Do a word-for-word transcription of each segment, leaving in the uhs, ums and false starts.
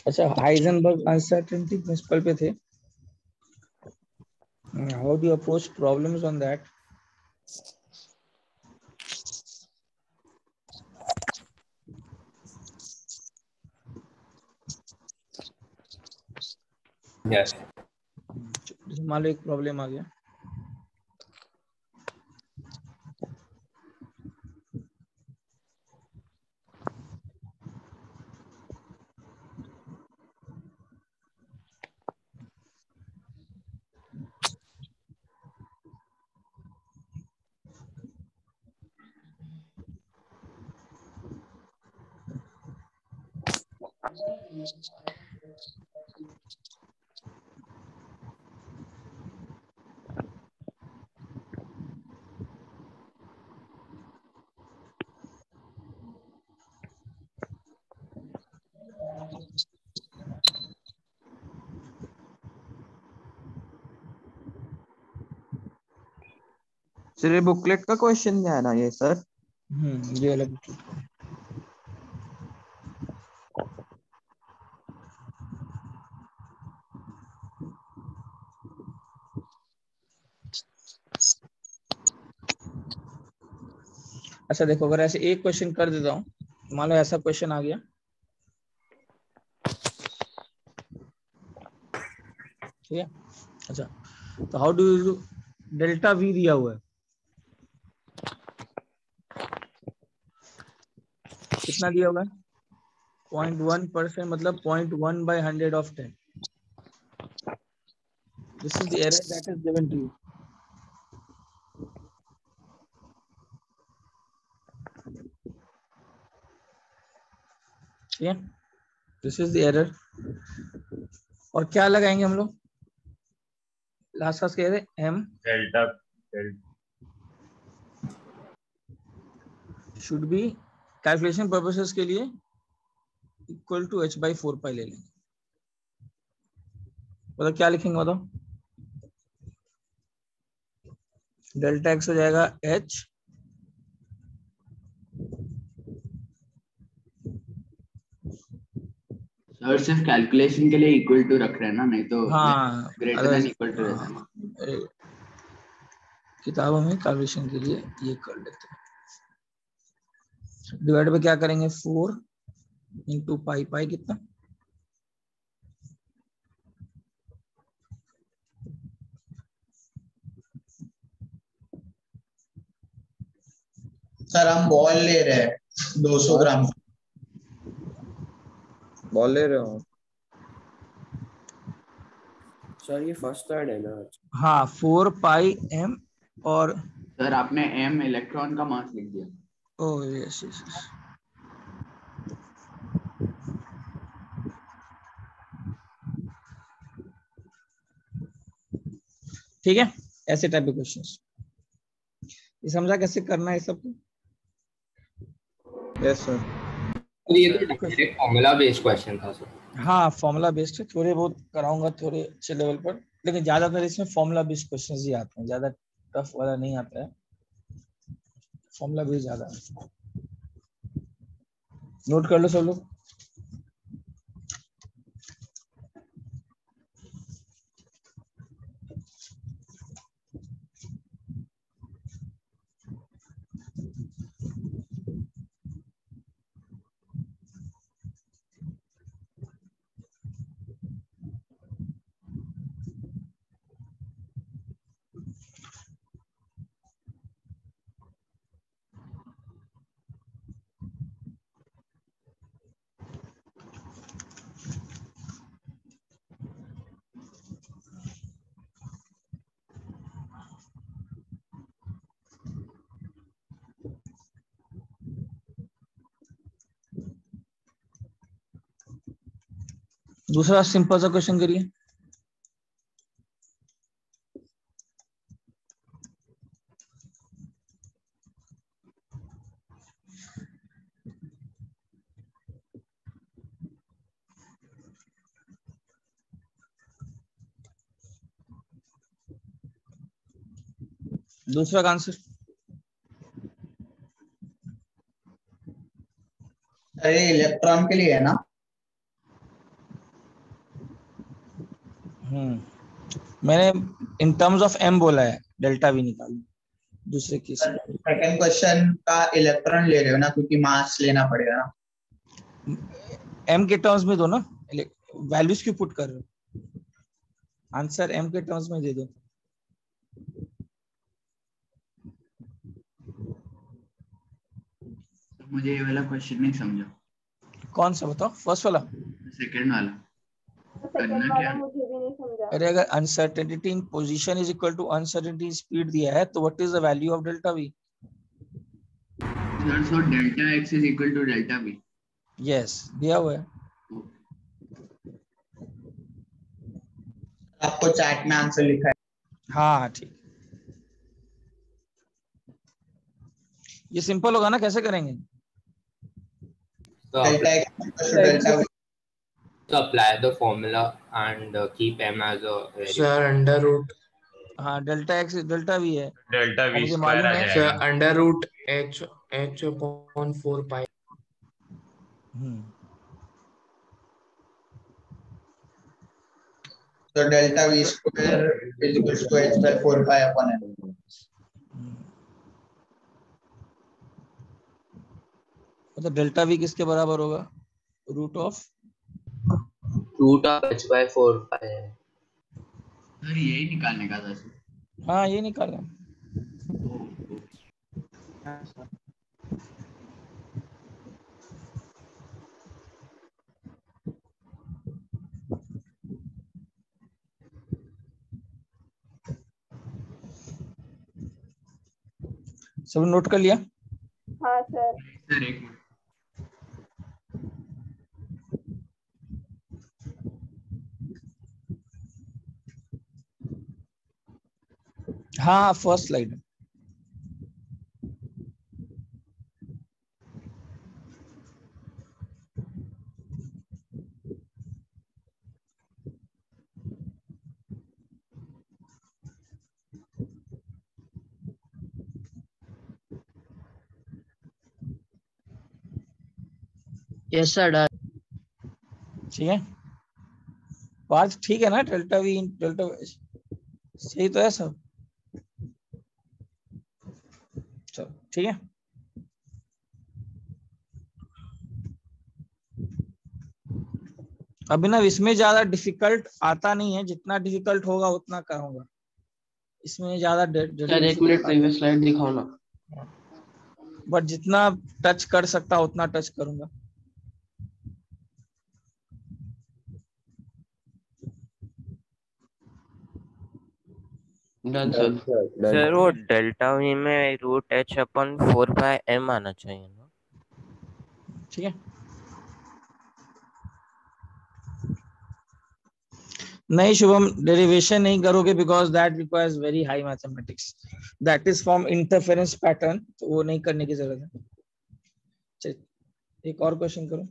अच्छा, Heisenberg uncertainty principle पे थे. How do you approach problems on that? Yes. मान लो एक प्रॉब्लम आ गया. सर ये बुकलेट का क्वेश्चन है ना ये सर? हम्म ये वाला. अच्छा देखो, अगर ऐसे एक क्वेश्चन कर देता हूँ, मान लो ऐसा क्वेश्चन आ गया. ठीक है. अच्छा, तो how do you, delta V दिया हुआ है, कितना दिया हुआ है? पॉइंट वन परसेंट, मतलब point one by hundred of ten. This is the error that is given to you. ठीक है, दिस इज द एरर. और क्या लगाएंगे हम लोग? लास्ट पास कह रहे M delta should be calculation purposes के लिए equal to H by four pi ले लेंगे. मतलब क्या लिखेंगे बताओ? डेल्टा एक्स हो जाएगा एच सर सिर्फ कैलकुलेशन के लिए इक्वल टू रख रहे हैं ना, नहीं तो हाँ ग्रेटर देन इक्वल टू रहता है ना. किताबों में कैलकुलेशन के लिए ये कर लेते हैं. डिवाइड पे क्या करेंगे? Four into pi. पाई कितना? सर हम बॉल ले रहे हैं दो सौ ग्राम. बॉल ले रहे हो सर ये फर्स्ट थर्ड है ना? हाँ, फोर पाई एम. और सर आपने एम इलेक्ट्रॉन का मास लिख दिया. Oh yes yes. ठीक है, ऐसे टाइप के क्वेश्चंस. ये समझा कैसे करना है सब? Yes sir. ये तो डायरेक्ट फॉर्मूला बेस्ड क्वेश्चन था सर. हाँ, फॉर्मूला बेस्ड है. थोड़े बहुत कराऊंगा थोड़े अच्छे लेवल पर, लेकिन ज्यादातर इसमें फॉर्मूला बेस्ड क्वेश्चंस ही आते हैं, ज्यादा टफ वाला नहीं आता है. फॉर्मूला बेस्ड ज्यादा है. नोट कर लो सब लोग. दूसरा सिंपल सा क्वेश्चन करिए. दूसरा का आंसर. अरे इलेक्ट्रॉन के लिए है ना? मैंने इन टर्म्स ऑफ एम बोला है, डेल्टा वी निकालो दूसरे केस में। सेकंड क्वेश्चन का इलेक्ट्रॉन ले रहे हो ना, क्योंकि मास लेना पड़ेगा ना। एम के टर्म्स में दो ना, वैल्यूज क्यों पुट कर रहे हो, आंसर एम के टर्म्स में दे दो। मुझे ये वाला क्वेश्चन नहीं समझा। कौन सा बताओ, फर्स्ट वाला? सेकंड वाला सेकंड करना वाला क्या? मुझे भी नहीं समझा। अरे अगर uncertainty in position is equal to uncertainty in speed दिया है तो what is the value of delta V? Sir so delta X is equal to delta V. Yes, दिया हुआ है। आपको चैट में आंसर लिखा है। हाँ ठीक, ये सिंपल होगा ना, कैसे करेंगे? So delta apply, X delta V. so apply the formula and uh, keep m as a variable. Sir under root हाँ, डेल्टा एक्स डेल्टा वी है डेल्टा और वी मुझे स्क्वायर मालूम आ है। सर जाएगा। Under root H H upon four pi. Hmm, तो delta we square is equal to H by four pi upon N. मतलब डेल्टा वी किसके बराबर होगा? Root of Root of h by four pi है। Sir यही निकालने का था सर। हाँ ये निकालना। ओ, ओ। सब नोट कर लिया? हाँ सर। सर एक मिनट। हाँ first slide. Yes sir done. ठीक है, पार्थ ठीक है ना? डेल्टा वी डेल्टा सही तो है सब? चलो ठीक है। अभी ना इसमें ज्यादा डिफिकल्ट आता नहीं है, जितना डिफिकल्ट होगा उतना करूंगा। इसमें ज्यादा सर एक मिनट प्रीवियस स्लाइड दिखाओ ना। बट जितना टच कर सकता उतना टच करूंगा। Done sir. सर वो डेल्टा वी में root H upon four by M आना चाहिए ना? ठीक है, नहीं शुभम डेरिवेशन नहीं करोगे because that requires very high mathematics, that is from interference pattern, तो वो नहीं करने की जरूरत है। चलिए एक और क्वेश्चन करो।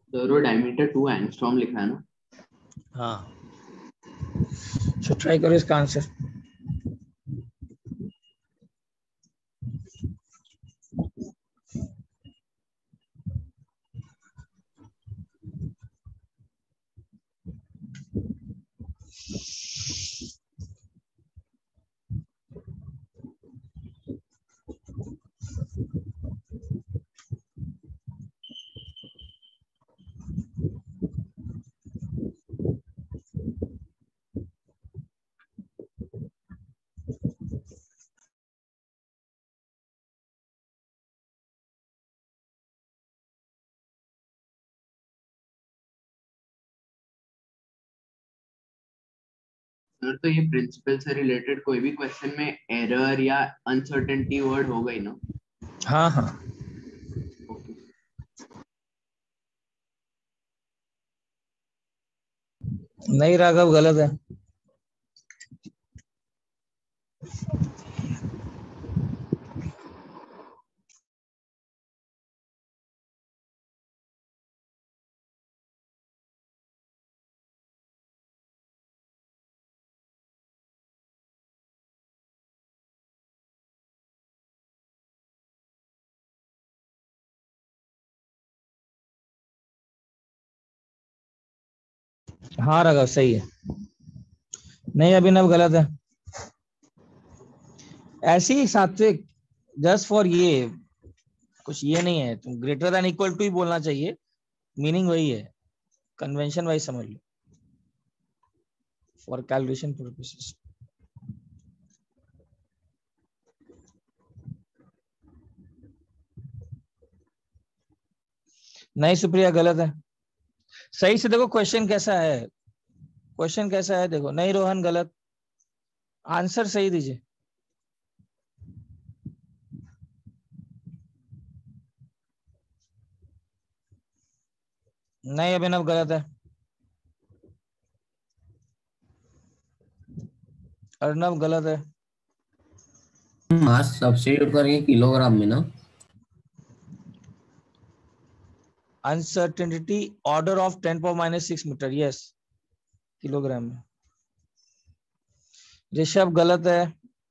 सर वो डायमीटर टू एंगस्ट्रॉम लिखा है ना। हाँ, सो ट्राई करो इसका आंसर। सर तो ये प्रिंसिपल से रिलेटेड कोई भी क्वेश्चन में एरर या अनसर्टेनिटी वर्ड होगा ही ना। हाँ हाँ, ओके। नहीं राघव गलत है। हाँ राघव सही है। नहीं अभिनव गलत है। ऐसे ही सात्विक, जस्ट फॉर ये कुछ ये नहीं है, तुम ग्रेटर देन इक्वल टू ही बोलना चाहिए, मीनिंग वही है, कन्वेंशन वाइज समझ लो फॉर कैलकुलेशन पर्पसेस। नहीं सुप्रिया गलत है। सही से देखो क्वेश्चन कैसा है, क्वेश्चन कैसा है देखो। नहीं रोहन गलत, आंसर सही दीजिए। नहीं अभिनव गलत है। अर्नव गलत है। मास सब्स्टिट्यूट करके किलोग्राम में ना। Uncertainty order of ten power minus six metre, yes kilogram में। ऋषभ गलत है।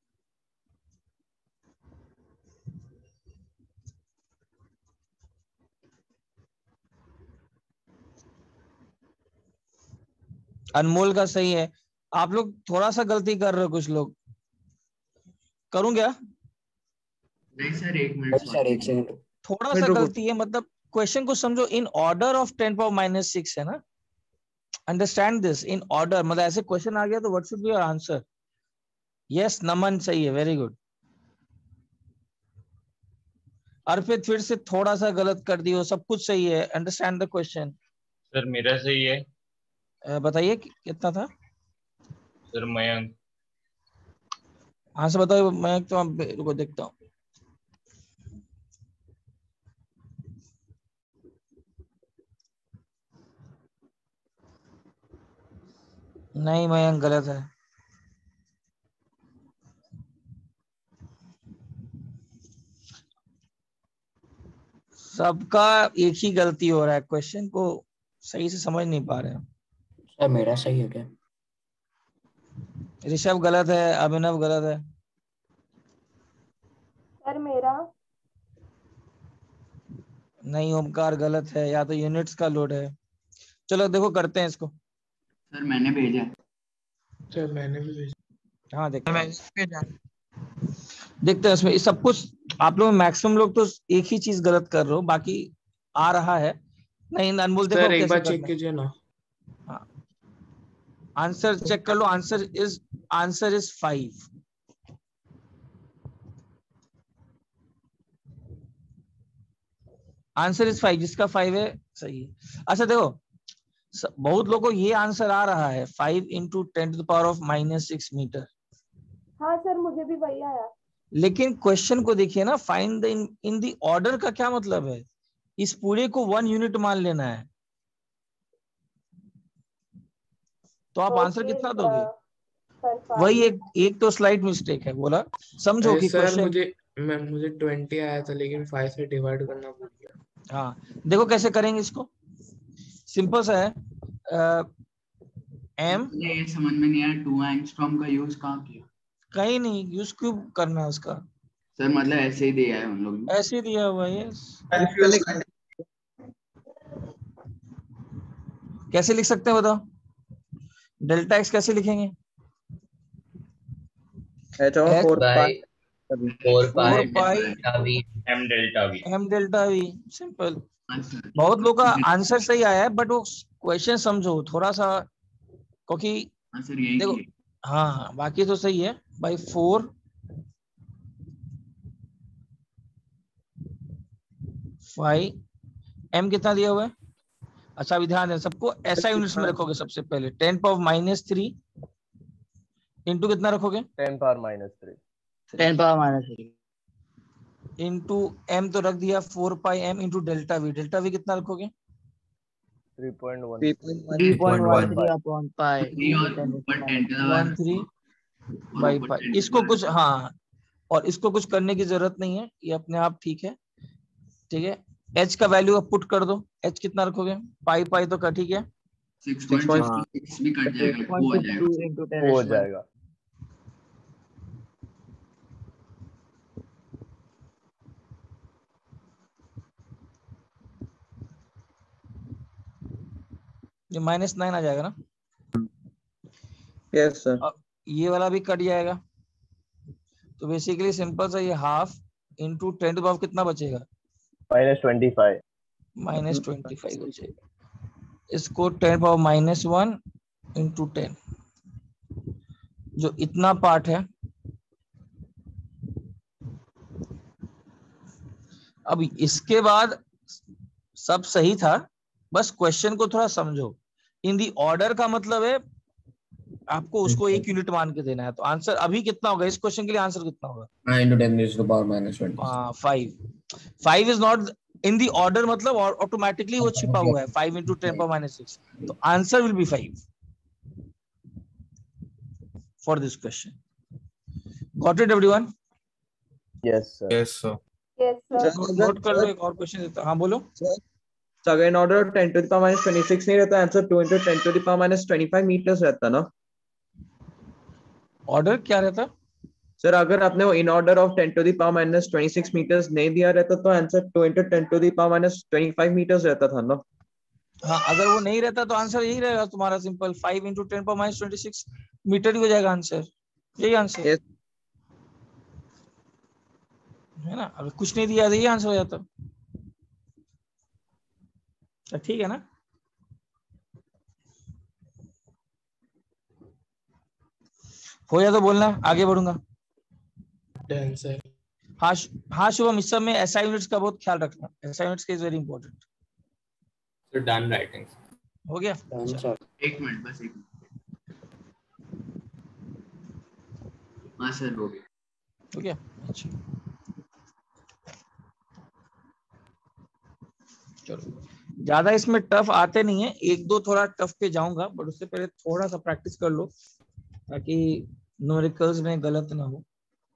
अनमोल का सही है। आप लोग थोड़ा सा गलती कर रहे हो, कुछ लोग। करूं क्या? नहीं सर एक मिनट सर एक सेकंड। थोड़ा सा गलती है, मतलब क्वेश्चन को समझो, in order of ten power minus six है ना, अंडरस्टैंड दिस, इन ऑर्डर, मतलब ऐसे क्वेश्चन आ गया तो what should be your answer. Yes Naman सही है, वेरी गुड। अर्पित फिर से थोड़ा सा गलत कर दियो, सब कुछ सही है, अंडरस्टैंड द क्वेश्चन। सर मेरा सही है। बताइए कि- कितना था सर मयंक। हाँ से बताओ मैं तो रुको देखता हूँ। नहीं मयंक गलत है। सबका एक ही गलती हो रहा है, क्वेश्चन को सही से समझ नहीं पा रहे हैं। सर मेरा सही है क्या? ऋषभ गलत है, अभिनव गलत है। सर मेरा नहीं ओमकार गलत है, या तो यूनिट्स का लोड है। चलो देखो करते हैं इसको। सर मैंने भेजा है। सर मैंने भी भेजा। हाँ देखते हैं देखते हैं इसमें सब कुछ। आप लोग मैक्सिमम लोग तो एक ही चीज गलत कर रहे हो, बाकी आ रहा है। नहीं अनमोल देखो सर एक कैसे बार चेक करना है। कीजिए ना। हाँ आंसर चेक कर लो। Answer is answer is five. Answer is five, जिसका फाइव है सही है। अच्छा देखो स- बहुत लोगों को ये आंसर आ रहा है, five into ten to the power of minus six metre. हाँ सर मुझे भी वही आया। लेकिन क्वेश्चन को देखिए ना, find the in in the order का क्या मतलब है? इस पूरे को वन यूनिट मान लेना है, तो आप आंसर ओके कितना दोगे? सर वही फाइव। एक एक तो स्लाइट मिस्टेक है, बोला समझो अरे कि सर क्वेश्चन। मुझे मैं मुझे ट्वेंटी आया था लेकिन फाइव से डिवाइड करना भूल गया। हाँ देखो कैसे करेंगे इसको। सिंपल सा है। एम मुझे ये समझ में नहीं आया टू एंगस्ट्रॉम का यूज कहाँ किया। कहीं नहीं, यूज क्यों करना है उसका? सर मतलब ऐसे ही दिया है उन लोग ने। ऐसे ही दिया हुआ है। कंफ्यूज कर कैसे लिख सकते हैं बताओ? डेल्टा एक्स कैसे लिखेंगे? H over H four by pi four pi four pi delta v. m delta v. M delta V. Simple. हाँ सर। बहुत लोग का आंसर सही आया है, बट वो क्वेश्चन समझो थोड़ा सा, क्योंकि हाँ सर यही देखो, किए। हाँ हाँ बाकी तो सही है। बाई फोर फाइव एम कितना दिया हुआ है? अच्छा अभी ध्यान दें, सबको ऐसा यूनिट्स में रखोगे। सबसे पहले ten power minus three into कितना रखोगे? Ten power minus three. Ten power minus three into M तो रख दिया four pi M into delta V. Delta V कितना रखोगे? Three point one three point one three upon pi three और ऊपर ten to the one power three और by ऊपर pi. Ten to the इसको कुछ पावर। हाँ, और इसको कुछ करने की जरूरत नहीं है, ये अपने आप ठीक है। ठीक है, एच का वैल्यू अब पुट कर दो। एच कितना रखोगे? पाई पाई तो कट ही गया। सिक्स पॉइंट सिक्स सिक्स भी कट जाएगा, वो हो जाएगा। इंटू वो हो जाएगा। ये माइनस नाइन आ जाएगा ना? Yes sir. अब ये वाला भी कट जाएगा, तो बेसिकली सिंपल सा ये half into ten to power कितना बचेगा? Minus twenty five. Minus twenty five बचेगा। इसको ten power minus one into ten, जो इतना पार्ट है। अब इसके बाद सब सही था, बस क्वेश्चन को थोड़ा समझो। इन दी ऑर्डर का मतलब है आपको उसको एक यूनिट मान के देना है। तो आंसर अभी कितना होगा इस क्वेश्चन के लिए? आंसर कितना होगा? हाँ into ten to power minus twenty. Five. Five is not in the order, मतलब ऑटोमेटिकली वो छिपा हुआ है। Five into ten power minus six, तो answer will be five for this question. Got it everyone? Yes sir. Yes, sir. Yes sir. Note कर लो, एक और क्वेश्चन देता हूं। हाँ बोलो। Second order ten to the power minus twenty six नहीं रहता, answer two into ten to the power minus twenty five metres रहता ना ऑर्डर क्या रहता? सर? अगर आपने वो in order of ten to the power minus twenty six metres नहीं दिया रहता तो answer two into ten to the power minus twenty five metres रहता था ना? हाँ, अगर वो नहीं रहता तो आंसर यही रहेगा तुम्हारा, simple five into ten power minus twenty six metre ही हो जाएगा आंसर। यही आंसर Yes. है ना? अगर कुछ नहीं दिया तो यही आंसर हो जाता। तो ठीक है ना? हो जाए तो बोलना, आगे बढ़ूंगा। Done sir. हाँ हाँ शुभम, इस सब में एसआई यूनिट्स का बहुत ख्याल रखना। एसआई यूनिट्स के is very important. So done writing. हो गया? सर एक मिनट बस एक मिनट। हाँ सर हो गया। हो गया? अच्छा चलो, ज्यादा इसमें टफ आते नहीं है। एक दो थोड़ा टफ पे जाऊंगा, बट उससे पहले थोड़ा सा प्रैक्टिस कर लो ताकि न्यूमेरिकल्स में गलत ना हो।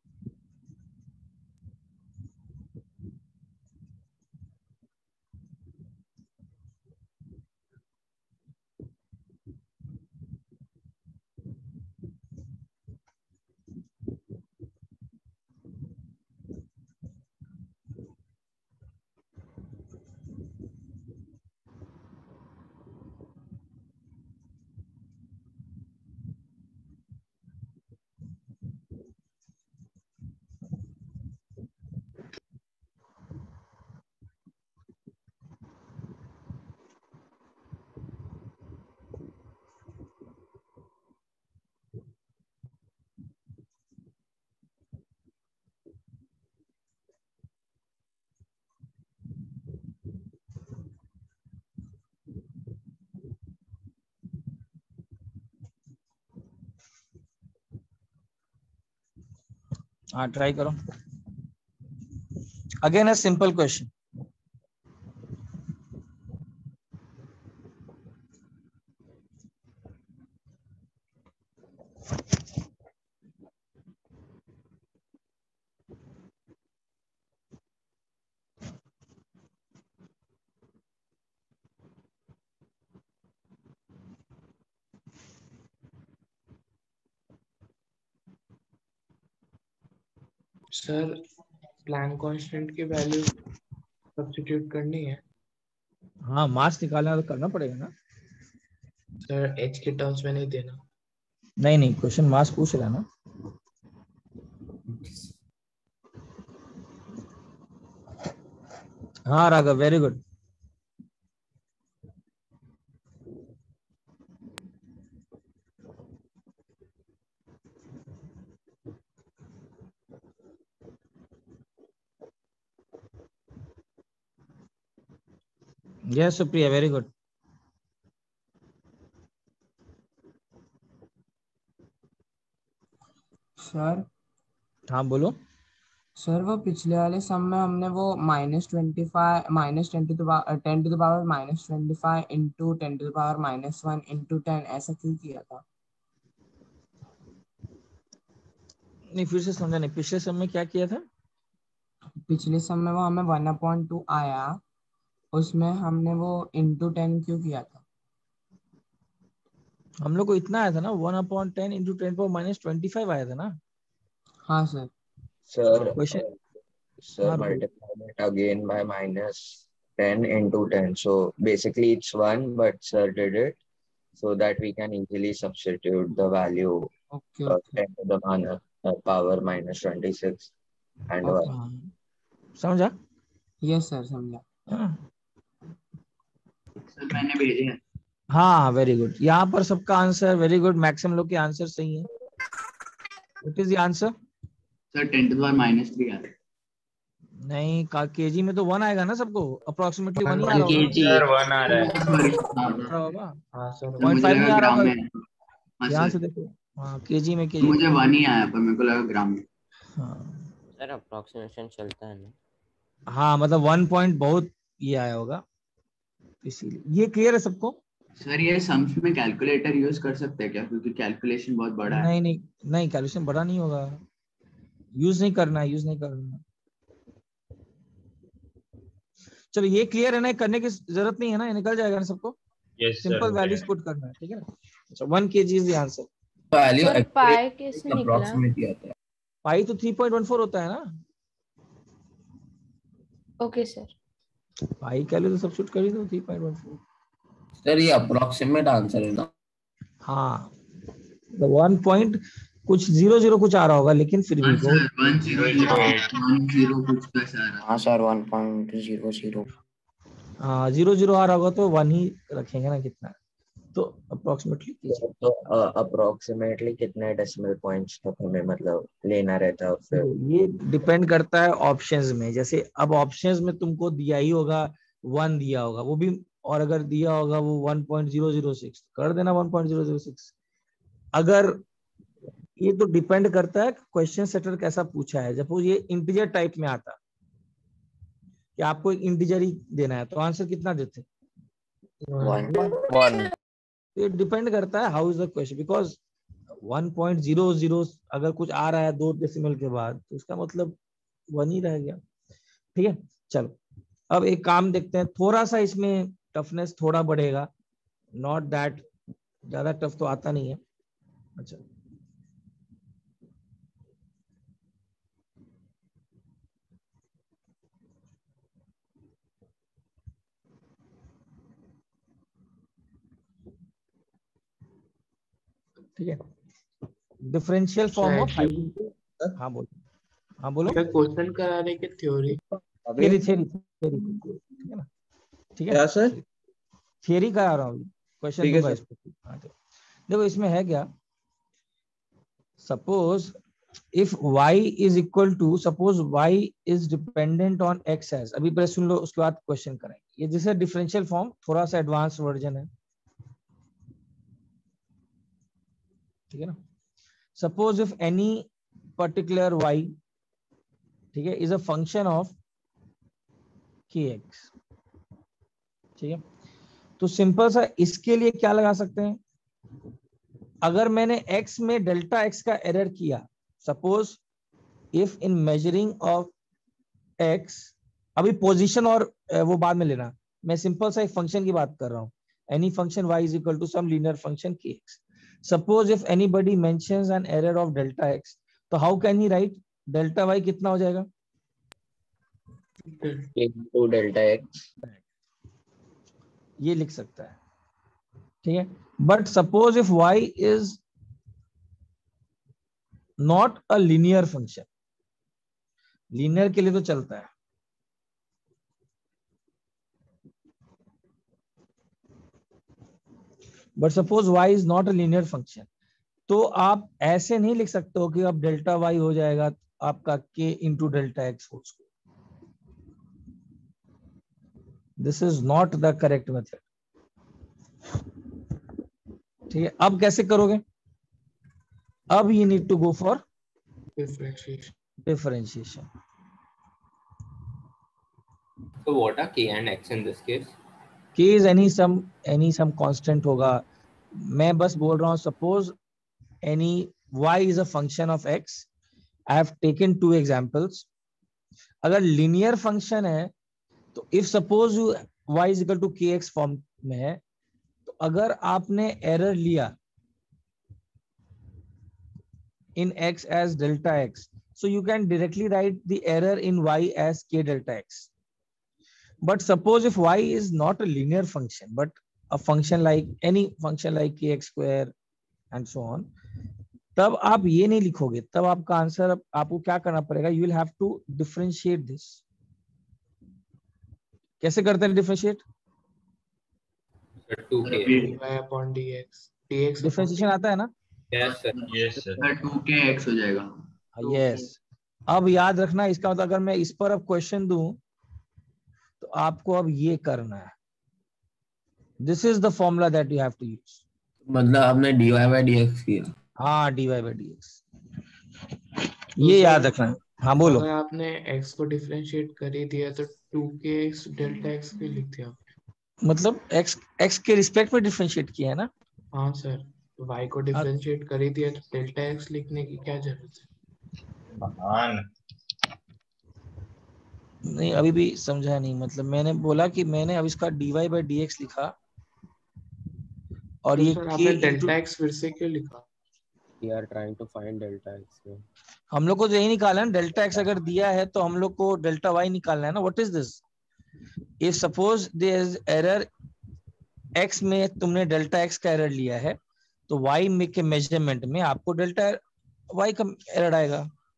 हाँ ट्राई करो। Again a simple question. Sir Planck constant की वैल्यू सब्स्टिट्यूट करनी है। हाँ मास निकालना तो करना पड़ेगा ना। सर एच के टर्म्स में नहीं देना। नहीं नहीं क्वेश्चन मास पूछ रहा है ना। हाँ Raghav very good. Yes Supriya very good. Sir हाँ बोलो। सर वो पिछले वाले सम में हमने वो minus twenty five minus ten to ten to the power minus twenty five into ten to the power minus one into ten ऐसा क्यों किया था? नहीं फिर से समझा नहीं, पिछले सम में क्या किया था? पिछले सम में वो हमें वन अपॉइंट टू आया, उसमें हमने वो इंटू टेन क्यों किया था? हम लोग को इतना आया था ना, one upon ten into ten पर माइनस ट्वेंटी फाइव आया था ना। हाँ सर। Sir, क्वेश्चन sir, हाँ multiply it again by minus ten into ten. So basically it's one, but sir did it so that we can easily substitute the value okay of okay ten to the minus, uh, power minus twenty-six and okay one. समझा? Yes sir समझा। सर मैंने भेजे हैं। हाँ very good. यहाँ पर सबका आंसर वेरी गुड, मैक्सिमम लोग के आंसर सही है। What is the answer? Sir ten to the power minus three आ रहा है। नहीं का केजी में तो वन आएगा ना सबको, अप्रोक्सीमेटली वन ही आ वन रहा होगा। केजी सर वन आ रहा है। सॉरी आ रहा होगा हाँ सर सर पॉइंट मुझे फाइव नहीं लगा आ रहा ग्राम होगा। में। हाँ ध्यान सर से देखो। हाँ केजी में केजी मुझे वन ही आया पर मेरे को लगा ग्राम में। हाँ सर अप्रोक्सीमेशन चलता है ना। हाँ मतलब वन पॉइंट बहुत ये आया होगा, इसीलिए। ये क्लियर है सबको? सर ये सम्स में कैलकुलेटर यूज कर सकते हैं क्या, क्योंकि कैलकुलेशन बहुत बड़ा है। नहीं नहीं नहीं कैलकुलेशन बड़ा नहीं होगा, यूज नहीं करना है, यूज नहीं करना। चलो ये क्लियर है ना, करने की जरूरत नहीं है ना, ये निकल जाएगा ना सबको। Yes sir simple values put करना है, ठीक है ना। अच्छा one KG is the answer. Value sir pi कैसे निकला? अप्रोक्सीमेटली आता है। पाई तो थ्री पॉइंट वन फोर होता है ना। Okay sir. पाई का तो सब्स्टिट्यूट कर ही दो three point one four. Sir ये अप्रोक्सीमेट आंसर है ना। हाँ तो वन पॉइंट कुछ जीरो जीरो कुछ आ रहा होगा, लेकिन फिर भी वन बहुत sir one zero zero one zero कुछ पैसा आ रहा है। हाँ sir one point zero zero. हाँ जीरो जीरो आ रहा होगा तो वन ही रखेंगे ना, कितना तो अप्रोक्सीमेटली कीजिए। तो अप्रोक्सीमेटली कितने डेसिमल पॉइंट्स तक हमें मतलब लेना रहता है फिर? ये डिपेंड करता है ऑप्शंस में। जैसे अब ऑप्शंस में तुमको दिया ही होगा, वन दिया होगा वो भी, और अगर दिया होगा वो one point zero zero six कर देना one point zero zero six. अगर ये तो डिपेंड करता है क्वेश्चन सेटर कैसा पूछा है। जब ये इंटीजर टाइप में आता कि आपको एक इंटीजर ही देना है तो आंसर कितना देते? One one. ये डिपेंड करता है how is the question, because one point zero zero अगर कुछ आ रहा है दो डेसिमल के बाद तो उसका मतलब वन ही रह गया, ठीक है। चलो अब एक काम देखते हैं, थोड़ा सा इसमें टफनेस थोड़ा बढ़ेगा, नॉट दैट ज्यादा टफ तो आता नहीं है। अच्छा ठीक है, डिफरेंशियल फॉर्म ऑफ हाँ बोलो हाँ बोलो क्वेश्चन करा रहे कि थ्योरी? थ्योरी थ्योरी थ्योरी ठीक है ना, ठीक है क्या सर? थियरी करा रहा हूँ, क्वेश्चन ठीक है दूंगा सर। इस पे। हाँ, तो देखो इसमें है क्या, suppose if y is equal to, suppose y is dependent on x as, अभी पहले सुन लो उसके बाद क्वेश्चन करेंगे। ये जैसे डिफरेंशियल फॉर्म थोड़ा सा एडवांस वर्जन है, ठीक है ना। Suppose if any particular y, ठीक है, is a function of kx, ठीक है। तो सिंपल सा इसके लिए क्या लगा सकते हैं, अगर मैंने x में डेल्टा x का एरर किया, suppose if in measuring of x, अभी पोजीशन और वो बाद में लेना, मैं सिंपल सा एक फंक्शन की बात कर रहा हूं, any function y is equal to some linear function kx। Suppose if anybody mentions an error of delta x, तो how can he write delta y कितना हो जाएगा? into delta x. ये लिख सकता है, ठीक है. But suppose if y is not a linear function, linear के लिए तो चलता है, but suppose y is not a linear function, तो आप ऐसे नहीं लिख सकते हो कि अब डेल्टा y हो जाएगा आपका k into delta x whole square. This is not the correct method. ठीक है, अब कैसे करोगे? अब you need to go for differentiation. differentiation. So what are k and x in this case? k is any sum any sum constant होगा. मैं बस बोल रहा हूँ suppose any y is a function of x. I have taken two examples. अगर linear function है तो if suppose you y is equal to kx form में है, तो अगर आपने एरर लिया in x as delta x, so you can directly write the error in y as k delta x. But suppose if y is not a linear function but a function like any function like kx square and so on, तब आप ये नहीं लिखोगे, तब आपका answer आपको क्या करना पड़ेगा? you will have to differentiate this. कैसे करते हैं differentiate? Two k dy upon dx. dx differentiation आता है ना? Yes sir. Yes sir. Two k x हो जाएगा. यस. अब याद रखना, इसका मतलब अगर मैं इस पर अब क्वेश्चन दूं तो आपको अब ये करना है. This is the formula that you have to use. मतलब आपने dy by dx किया. हाँ, dy by dx, ये याद रखना है. हाँ बोलो. अगर आपने x को डिफरेंशिएट कर ही दिया तो to k x delta x के लिख दिया आपने. मतलब x x के रिस्पेक्ट में डिफरेंशिएट किया है ना? हाँ सर. y को डिफरेंशिएट कर ही दिया तो डेल्टा x लिखने की क्या जरूरत है? हाँ नहीं, अभी भी समझा नहीं. मतलब मैंने बोला कि मैंने अब इसका dy by dx लिखा और तो ये सर k आपने into- डेल्टा x फिर से क्यों लिखा? We are trying to find delta x. हम लोग को तो यही निकालना है. डेल्टा एक्स अगर दिया है तो हम लोग को डेल्टा वाई निकालना है ना. What is this? If suppose there is error x में, तुमने डेल्टा एक्स का एरर लिया है तो वाई में के मेजरमेंट में आपको डेल्टा वाई का एरर आएगा.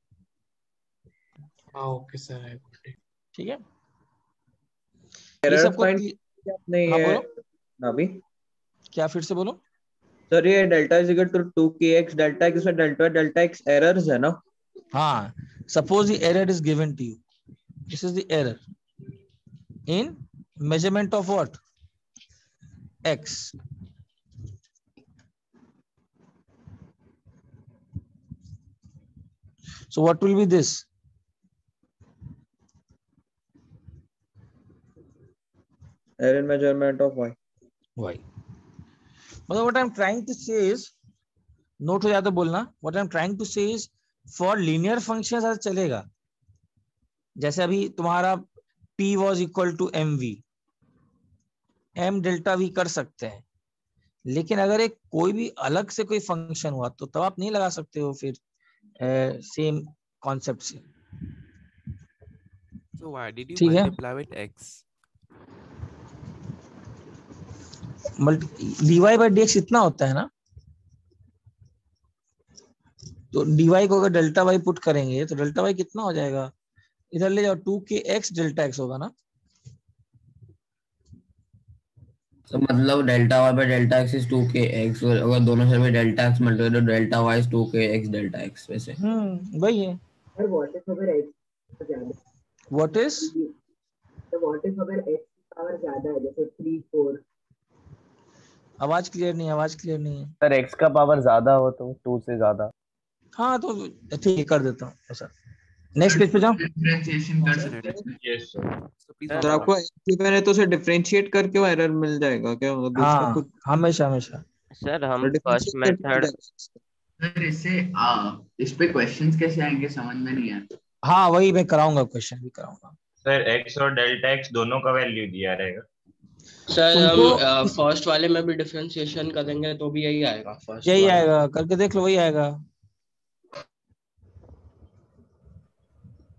हाँ okay sir. I got it. ठीक है, ये एरर सबको फाइंड clear- आपने हाँ ये बोलो. अभी क्या फिर से बोलो? सर ये delta is equal to two k x delta x में डेल्टा डेल्टा एक्स एरर्स है ना. हाँ, suppose the error is given to you. This is the error in measurement of what? X. So what will be this? Error in measurement of y. Y. मतलब what I'm trying to say is, note हो जाता बोलना. What I'm trying to say is, for linear functions ऐसा चलेगा. जैसे अभी तुम्हारा p was equal to mv, m delta v कर सकते हैं, लेकिन अगर एक कोई भी अलग से कोई फंक्शन हुआ तो तब आप नहीं लगा सकते हो फिर सेम कॉन्सेप्ट से. So why did you ठीक है, multiply with x? dy by dx इतना होता है ना, तो dy को अगर डेल्टा y पुट करेंगे तो डेल्टा y कितना हो जाएगा? इधर ले जाओ, to k x delta x होगा ना. तो मतलब delta y by delta x is two k x. अगर दोनों साइड में डेल्टा x मल्टीप्लाई तो delta y is two k x delta x. वैसे हम्म वही है. सर व्हाट इफ अगर x ज्यादा, व्हाट इज तो व्हाट इफ अगर x पावर ज्यादा है, जैसे थ्री फोर. आवाज क्लियर नहीं, आवाज क्लियर नहीं है सर. x का पावर ज्यादा हो तो टू से ज्यादा. हाँ तो ठीक है, कर देता हूँ ऐसा. नेक्स्ट पेज पे जाओ. डिफरेंशिएशन कर सकते हैं. Yes sir. सर आपको एक्स मैंने तो उसे डिफरेंशिएट करके वो एरर मिल जाएगा क्या? मतलब दूसरा हाँ, कुछ हमेशा हमेशा. सर हम फर्स्ट differentiate मेथड करके सर इससे आ, इस पे क्वेश्चंस कैसे आएंगे समझ में नहीं आता. हाँ वही मैं कराऊंगा, क्वेश्चन भी कराऊंगा. सर x और डेल्टा x दोनों का वैल्यू दिया रहेगा. सर तुमको- हम फर्स्ट वाले में भी डिफरेंशिएशन करेंगे तो भी यही आएगा. फर्स्ट यही आएगा, करके देख लो, वही आएगा.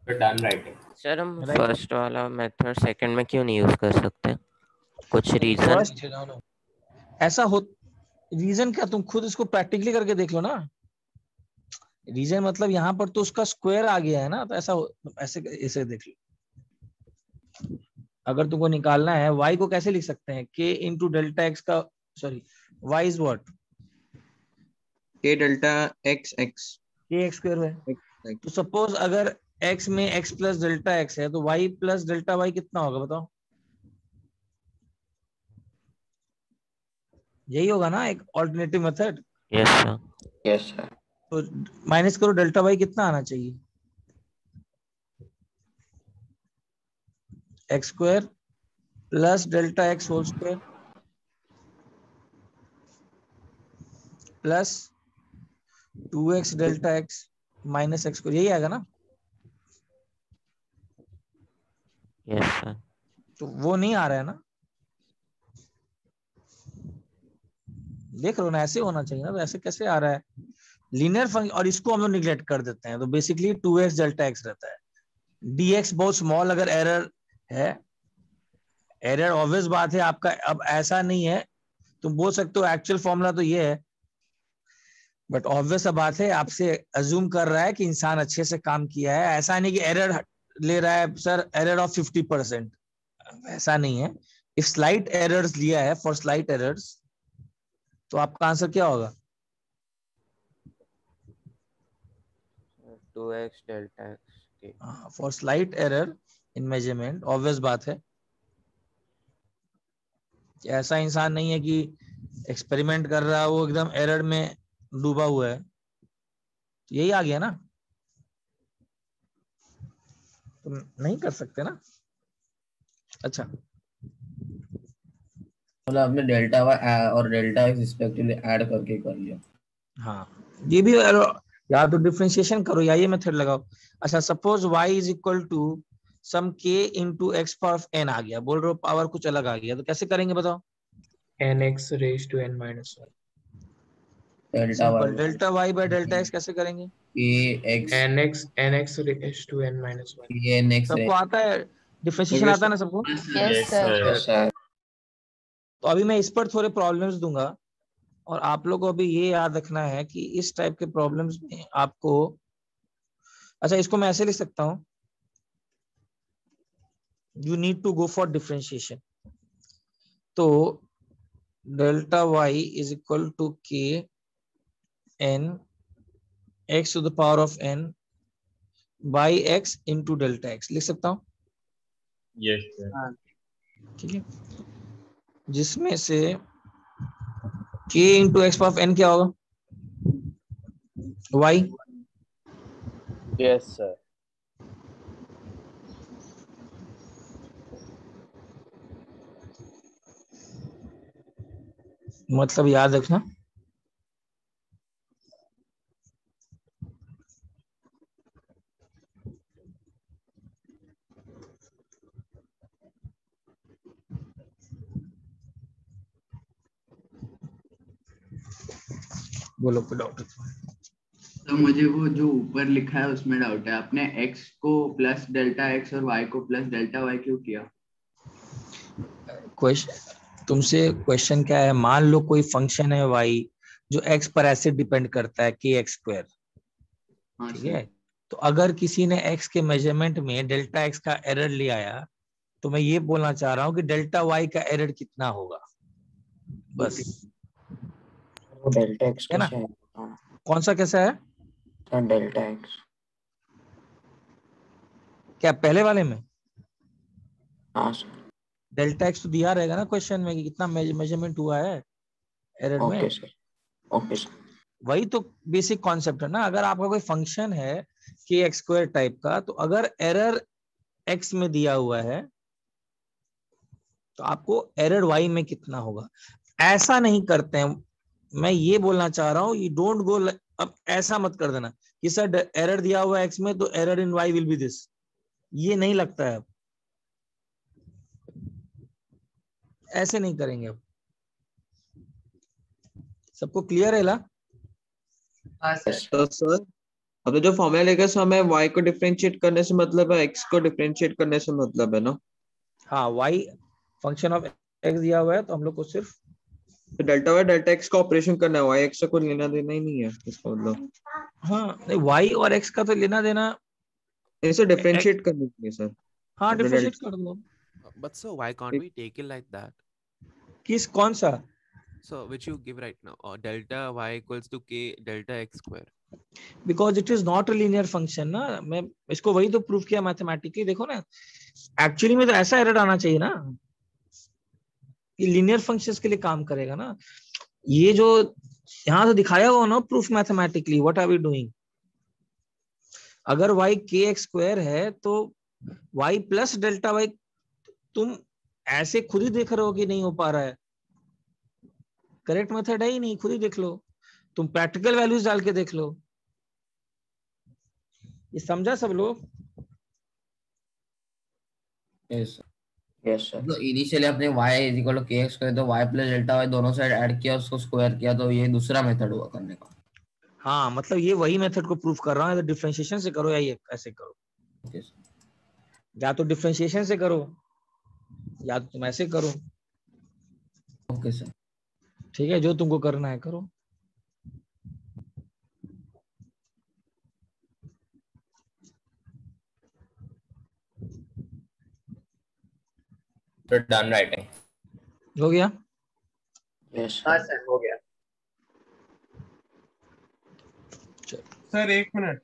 Done writing. सर हम फर्स्ट वाला मेथड सेकंड में क्यों नहीं यूज कर सकते? कुछ रीजन? फर्स्ट ऐसा हो, रीजन क्या, तुम खुद इसको प्रैक्टिकली करके देख लो ना। रीजन मतलब यहाँ पर तो उसका स्क्वायर आ गया है ना, तो ऐसा ऐसे ऐसे देख लो। अगर तुमको निकालना है y को कैसे लिख सकते हैं, k इंटू डेल्टा एक्स का, sorry y is what, k delta x x k x square है। तो सपोज अगर x में x प्लस डेल्टा x है तो y प्लस डेल्टा y कितना होगा बताओ? यही होगा ना एक alternative method. Yes sir. Yes sir. तो माइनस करो, डेल्टा y कितना आना चाहिए? X square plus delta x whole square plus two x delta x minus x square, यही आएगा ना? Yes sir. तो वो नहीं आ रहा है ना, देख लो ना, ऐसे होना चाहिए ना। तो ऐसे कैसे आ रहा है लीनियर फंक्शन, और इसको हम लोग निगलेक्ट कर देते हैं। तो basically two x delta x रहता है, dx बहुत स्मॉल अगर एरर है, एरर ऑब्वियस बात है आपका। अब ऐसा नहीं है, तुम बोल सकते हो एक्चुअल फॉर्मूला तो ये है, बट ऑब्वियस बात है आपसे अज्यूम कर रहा है कि इंसान अच्छे से काम किया है। ऐसा नहीं कि एरर ले रहा है sir, error of fifty percent, ऐसा नहीं है। इफ स्लाइट एरर्स लिया है, फॉर स्लाइट एरर्स, तो आपका आंसर क्या होगा? Two x delta x for slight error in measurement, obvious बात है कि ऐसा इंसान नहीं है कि एक्सपेरिमेंट कर रहा है वो एकदम एरर में डूबा हुआ है। तो यही आ गया ना, तुम नहीं कर सकते ना। अच्छा, मतलब आपने डेल्टा वाई और डेल्टा एक्स रिस्पेक्टिवली ऐड करके कर लिया। हाँ ये भी, या तो डिफरेंशिएशन करो या ये मेथड लगाओ। अच्छा, suppose y is equal to some k into x power n आ गया, बोल रहे हो पावर कुछ अलग आ गया, तो कैसे करेंगे बताओ? nx raised to n minus one। Delta y delta y by delta x कैसे करेंगे? x nx nx raised to n minus one। ये नेक्स्ट सबको आता है डिफरेंशिएशन, आता है ना सबको? Yes sir. तो अभी मैं इस पर थोड़े प्रॉब्लम्स दूंगा, और आप लोग को अभी ये याद रखना है कि इस टाइप के प्रॉब्लम्स में आपको, अच्छा इसको मैं ऐसे लिख सकता हूं, you need to go for differentiation. तो delta y is equal to k n x to the power of n by x into delta x लिख सकता हूं? Yes sir. ठीक है, जिसमें से k into x power n क्या होगा? y। Yes sir. मतलब याद रखना, बोलो डॉक्टर। तो मुझे वो जो ऊपर लिखा है उसमें डाउट है, आपने x को प्लस डेल्टा x और y को प्लस डेल्टा y क्यों किया? क्वेश्चन तुमसे क्वेश्चन क्या है, मान लो कोई फंक्शन है y जो x पर ऐसे डिपेंड करता है के एक्स स्क्वायर, ठीक है? तो अगर किसी ने x के मेजरमेंट में डेल्टा x का एरर ले आया, तो मैं ये बोलना चाह रहा हूँ कि डेल्टा y का एरर कितना होगा, बस। डेल्टा एक्स है ना? कैसे है? कौन सा कैसा है? डेल्टा एक्स क्या पहले वाले में? हाँ सर। डेल्टा एक्स तो दिया रहेगा ना क्वेश्चन में कि कितना मेजरमेंट हुआ है एरर में। Okay sir. Okay sir. वही तो बेसिक कॉन्सेप्ट है ना। अगर आपका कोई फंक्शन है के एक्स स्क्वायर टाइप का, तो अगर एरर एक्स में दिया हुआ है तो आपको एरर वाई में कितना होगा। ऐसा नहीं करते हैं, मैं ये बोलना चाह रहा हूँ, यू डोंट गो, अब ऐसा मत कर देना कि सर एरर दिया हुआ है एक्स में तो error in y will be this, ये नहीं लगता है। अब ऐसे नहीं करेंगे। अब सबको क्लियर है ला? हाँ सर। तो सर अब तो जो फॉर्मूला लेकर सो हमें y को डिफरेंशिएट करने से मतलब है, x को डिफरेंशिएट करने से मतलब है ना। हाँ, y फंक्शन ऑफ x दिया हुआ है तो हम लोग को सिर्फ तो डेल्टा वाई डेल्टा एक्स का ऑपरेशन करना है, वाई एक्स से कोई लेना देना ही नहीं है इसका मतलब। हाँ नहीं, y और x का तो लेना देना, इसे डिफरेंशिएट करनी चाहिए सर। हाँ डिफरेंशिएट कर दो। But so why can't we take it like that? किस कौन सा? So which you give right now, or delta y equals to k delta x square. Because it is not a linear function ना, मैं इसको वही तो proof किया mathematically. देखो ना, एक्चुअली में तो ऐसा एरर आना चाहिए ना, ये लीनियर फंक्शंस के लिए काम करेगा ना। ये जो यहाँ से दिखाया हुआ ना proof mathematically, what are we doing, अगर y के एक्स स्क्वायर है तो y प्लस डेल्टा वाई, तुम ऐसे खुद ही देख रहे हो कि नहीं हो पा रहा है, करेक्ट मेथड है ही नहीं, खुद ही देख लो, तुम प्रैक्टिकल वैल्यूज डाल के देख लो। ये समझा सब लोग? Yes yes sir. तो इनिशियली अपने y is equal to kx करे तो y प्लस डेल्टा y दोनों साइड ऐड किया, उसको स्क्वायर किया, तो ये दूसरा मेथड हुआ करने का। हाँ मतलब ये वही मेथड को प्रूफ कर रहा हूँ, डिफरेंशिएशन से करो या ये ऐसे करो, yes. या तो डिफरेंशिएशन से करो या तो तुम ऐसे करो। ओके सर, ठीक है, जो तुमको करना है करो। तो डन राइटिंग हो गया? यस हाँ सर हो गया। सर एक मिनट,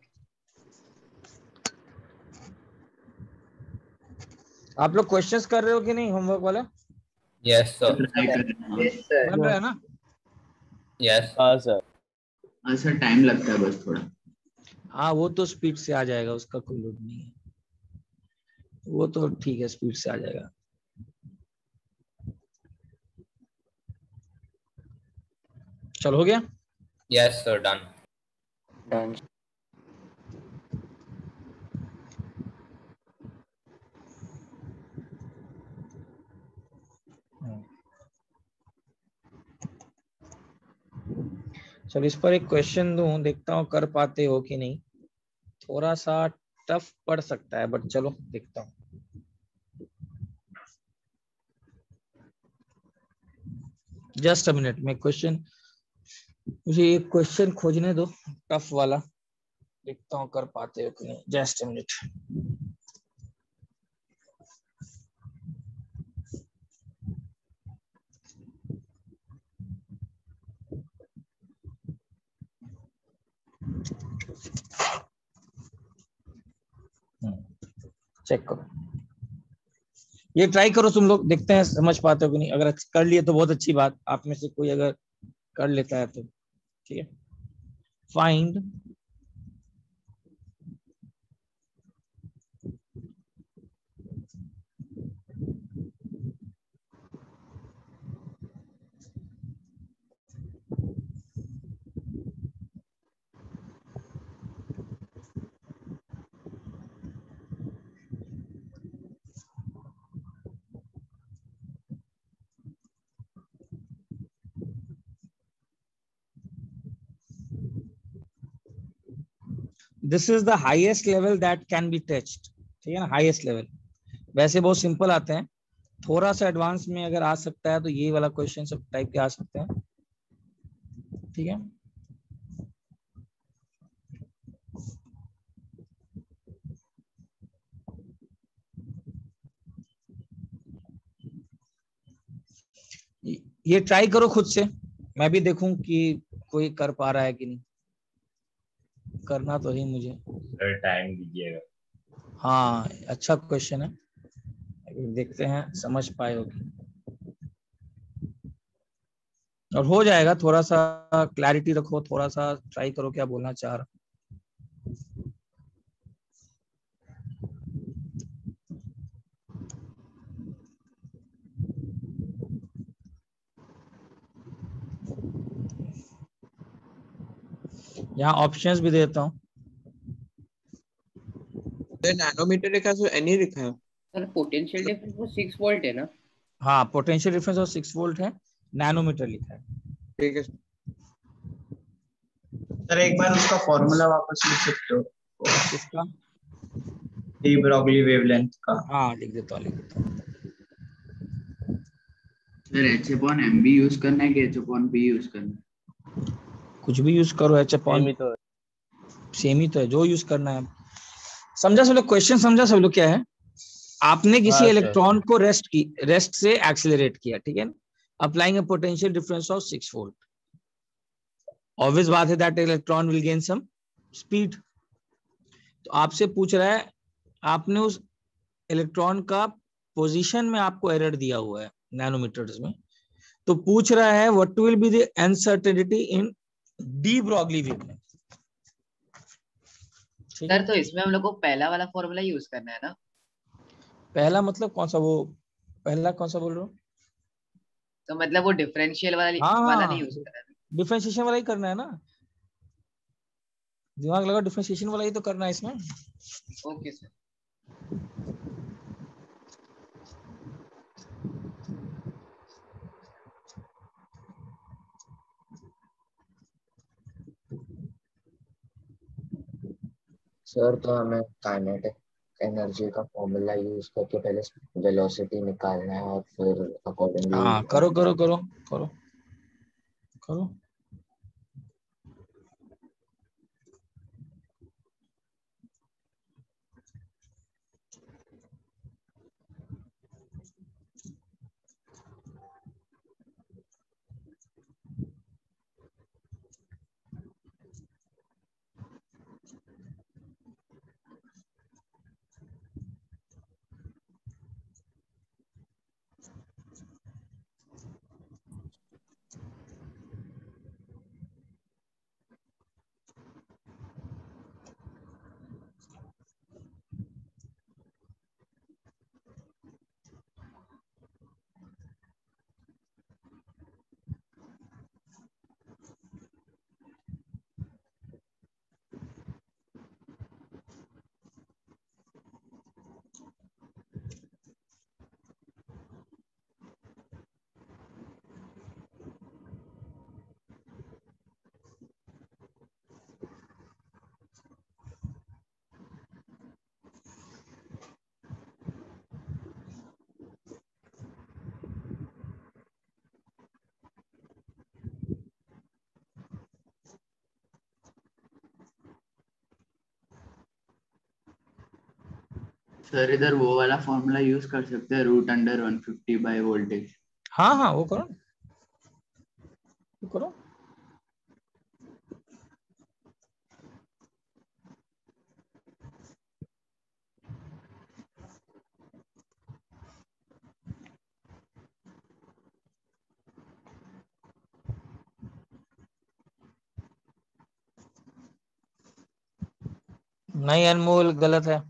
आप लोग क्वेश्चंस कर रहे हो कि नहीं होमवर्क वाला? Yes sir. Yes sir. बन रहा है ना? यस हाँ सर। हाँ सर, टाइम लगता है बस थोड़ा। हाँ वो तो स्पीड से आ जाएगा, उसका कोई लोड नहीं है, वो तो ठीक है, स्पीड से आ जाएगा। चलो हो गया? Yes sir, done done. चलो इस पर एक क्वेश्चन दूं, देखता हूँ कर पाते हो कि नहीं। थोड़ा सा टफ पड़ सकता है बट चलो देखता हूँ। जस्ट अ मिनट में क्वेश्चन, मुझे एक क्वेश्चन खोजने दो टफ वाला, देखता हूँ कर पाते हो कि नहीं। Just a minute. चेक करो, ये ट्राई करो तुम लोग, देखते हैं समझ पाते हो कि नहीं। अगर कर लिए तो बहुत अच्छी बात, आप में से कोई अगर कर लेता है तो ठीक है। Find this is the highest level that can be touched. ठीक है ना, हाईएस्ट लेवल। वैसे बहुत सिंपल आते हैं, थोड़ा सा एडवांस में अगर आ सकता है तो ये वाला क्वेश्चन सब टाइप के आ सकते हैं। ठीक है, ये ट्राई करो खुद से, मैं भी देखूं कि कोई कर पा रहा है कि नहीं। करना तो ही मुझे, सर टाइम दीजिएगा। हाँ अच्छा क्वेश्चन है, देखते हैं समझ पाए हो कि, और हो जाएगा। थोड़ा सा क्लैरिटी रखो, थोड़ा सा ट्राई करो क्या बोलना चाह रहा। यहाँ ऑप्शंस भी देता हूँ। नैनोमीटर लिखा है, एन ही लिखा है। सर पोटेंशियल डिफरेंस वो सिक्स वोल्ट है ना? हाँ पोटेंशियल डिफरेंस और सिक्स वोल्ट है, नैनोमीटर लिखा है। ठीक है। सर एक बार उसका फॉर्मूला वापस लिख सकते हो? किसका? डी ब्रॉगली वेवलेंथ का। हाँ लिख देता हूँ लिख देता हूँ। Sir h upon m b use करना है कि एच अपॉन बी यूज करना है? कुछ भी यूज करो, एच अपॉन सेम ही तो है। सेम ही तो है, जो यूज करना है। समझा सब लोग? क्वेश्चन समझा सब लोग? क्या है, आपने किसी हाँ, सर। इलेक्ट्रॉन को रेस्ट की रेस्ट से एक्सीलरेट किया, ठीक है, applying a potential difference of six volt. Obvious बात है that electron will gain some speed. तो आपसे पूछ रहा है, आपने उस इलेक्ट्रॉन का पोजीशन में आपको एरर दिया हुआ है नैनोमीटर्स में, तो पूछ रहा है what will be the uncertainty in de Broglie wavelength. Sir तो इसमें हम लोग को पहला वाला फॉर्मूला यूज करना है ना? पहला मतलब कौन सा? वो पहला कौन सा बोल रहे हो? तो मतलब वो डिफरेंशियल वाला हाँ वाला नहीं यूज करना है? डिफरेंशिएशन वाला ही करना है ना, दिमाग लगा, डिफरेंशिएशन वाला ही तो करना है इसमें। Okay sir. सर तो हमें काइनेटिक एनर्जी का फॉर्मूला यूज करके पहले वेलोसिटी निकालना है और फिर अकॉर्डिंगली। हाँ करो करो करो करो करो। सर इधर वो वाला फॉर्मूला यूज कर सकते हैं, root under one fifty by voltage. हाँ हाँ वो करो वो करो। नहीं अनमोल, गलत है।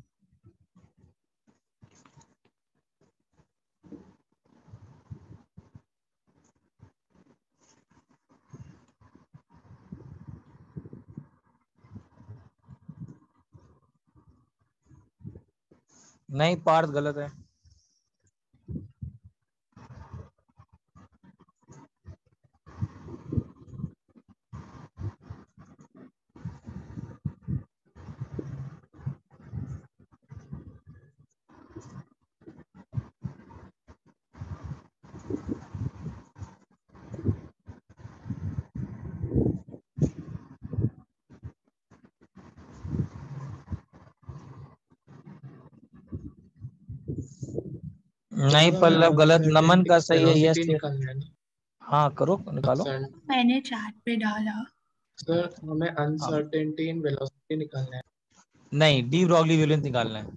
नहीं पार्थ, गलत है। नहीं पल्लव गलत, नमन का सही है। यस निकालना है ना? हाँ करो निकालो। मैंने चैट पे डाला। सर हमें अनसर्टेनिटी इन वेलोसिटी निकालना है। नहीं, डी ब्रॉगली वेवलेंथ निकालना है।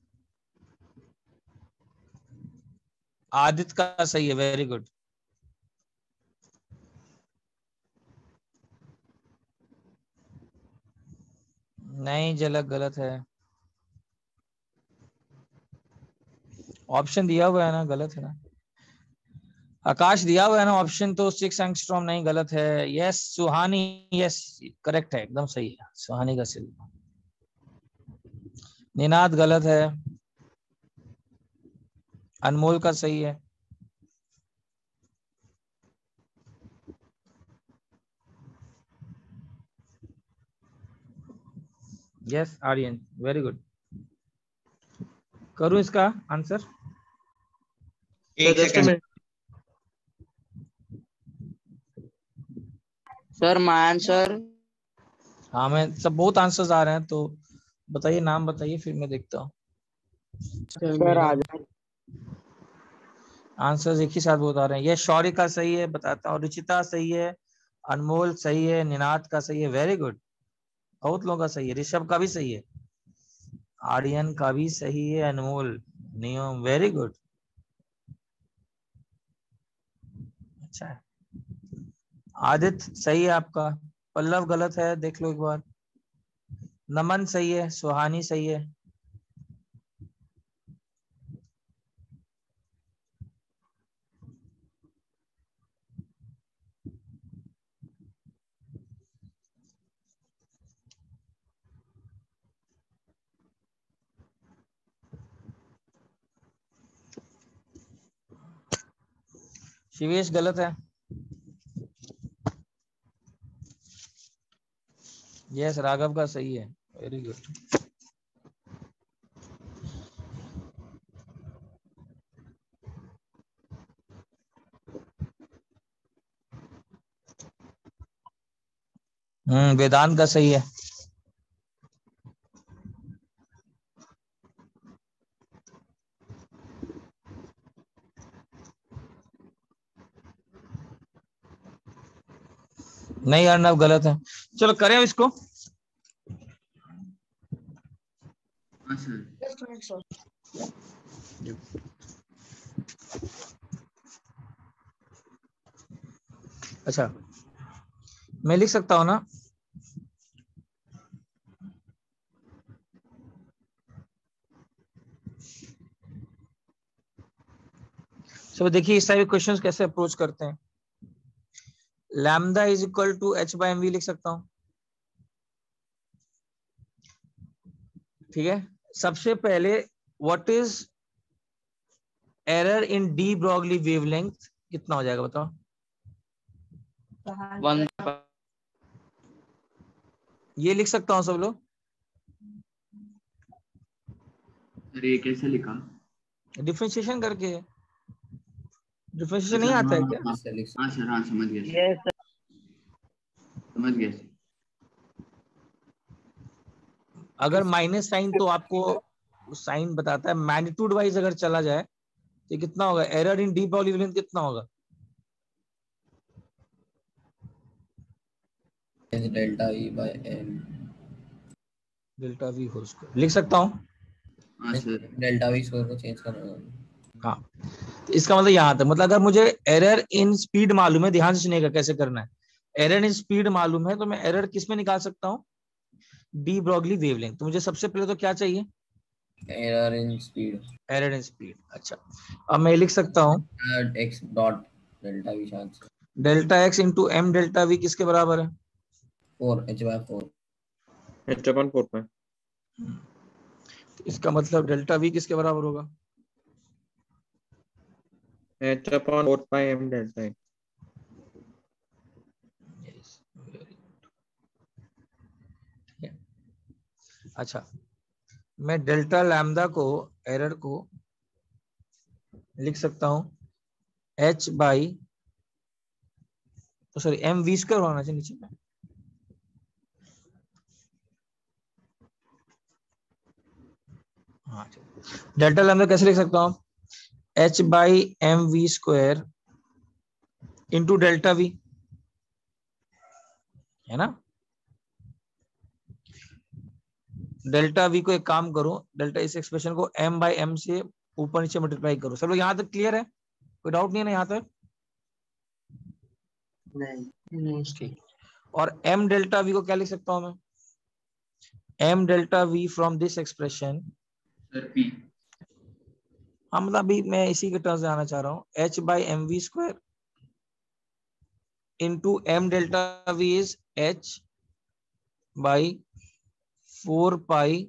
आदित्य का सही है, वेरी गुड। नहीं झलक, गलत है। ऑप्शन दिया हुआ है ना, गलत है ना। आकाश दिया हुआ है ना ऑप्शन, तो सिक्स एंगस्ट्रॉम नहीं, गलत है। यस सुहानी, यस करेक्ट है, एकदम सही है, सुहानी का सही। निनाद गलत है। अनमोल का सही है। Yes Aryan, very good. करूं इसका आंसर? एक सेकंड सर माय आंसर। हाँ मैं सब बहुत आंसर्स आ रहे हैं, तो बताइए नाम बताइए, फिर मैं देखता हूँ। सर आजाद। आंसर्स एक ही साथ बहुत आ रहे हैं। ये शौर्य का सही है, बताता हूँ। रुचिता सही है, अनमोल सही है, निनाद का सही है, वेरी गुड। बहुत लोगों का सही है, ऋषभ का भी सही है, आर्यन का भी सही है, अनमोल, नियम, वेरी गुड। अच्छा है। आदित्य सही है आपका, पल्लव गलत है, देख लो एक बार। नमन सही है, सुहानी सही है। शिवेश गलत है। यस राघव का सही है, वेरी गुड। हम्म वेदांत का सही है। नहीं अर्णव गलत है। चलो करें इसको। हाँ सर। अच्छा मैं लिख सकता हूं ना? चलो देखिए इस टाइप के क्वेश्चंस कैसे अप्रोच करते हैं। Lambda is equal to H by m v लिख सकता हूं, ठीक है। सबसे पहले what is error in de Broglie wavelength, कितना हो जाएगा बताओ? वन। ये लिख सकता हूं सब लोग? अरे कैसे लिखा? डिफरेंशिएशन करके। डिफरेंशिएशन अच्छा नहीं आता हाँ है क्या? हाँ हाँ सर, हाँ समझ गया सर, समझ गया सर। अगर माइनस साइन तो आपको साइन बताता है, मैग्नीट्यूड वाइज अगर चला जाए तो कितना होगा? Error in de Broglie wavelength कितना होगा? Delta e by m. Delta v whole square लिख सकता हूं। हाँ सर। डेल्टा वी स्क्वायर को चेंज करना। हाँ तो इसका मतलब यहाँ तक, मतलब अगर मुझे एरर इन स्पीड मालूम है, ध्यान से सुनिएगा कैसे करना है। एरर इन स्पीड मालूम है तो मैं एरर किस में निकाल सकता हूँ? De Broglie wavelength. तो मुझे सबसे पहले तो क्या चाहिए? Error in speed. Error in speed. अच्छा अब मैं लिख सकता हूँ x dot delta v chance delta x into m delta we किसके बराबर है? Four h by four. H upon four में। तो इसका मतलब डेल्टा वी किसके बराबर होगा? H upon four pi m delta x. अच्छा मैं डेल्टा लैम्डा को, एरर को लिख सकता हूं एच बाई, तो सॉरी एम वी स्क्वायर होना चाहिए नीचे में। हाँ डेल्टा लैम्डा कैसे लिख सकता हूं? H by m v square into delta we, है ना। डेल्टा वी को एक काम करो, डेल्टा इस एक्सप्रेशन को m बाई एम से ऊपर नीचे मल्टीप्लाई करो। सब लोग यहाँ तक क्लियर है? कोई डाउट नहीं है ना यहाँ तक? नहीं नहीं ठीक। और m डेल्टा v को क्या लिख सकता हूं मैं? m delta v from this expression, sir p। हाँ मतलब अभी मैं इसी के टर्म्स में आना चाह रहा हूँ। h by m v square into m delta v is h by four pi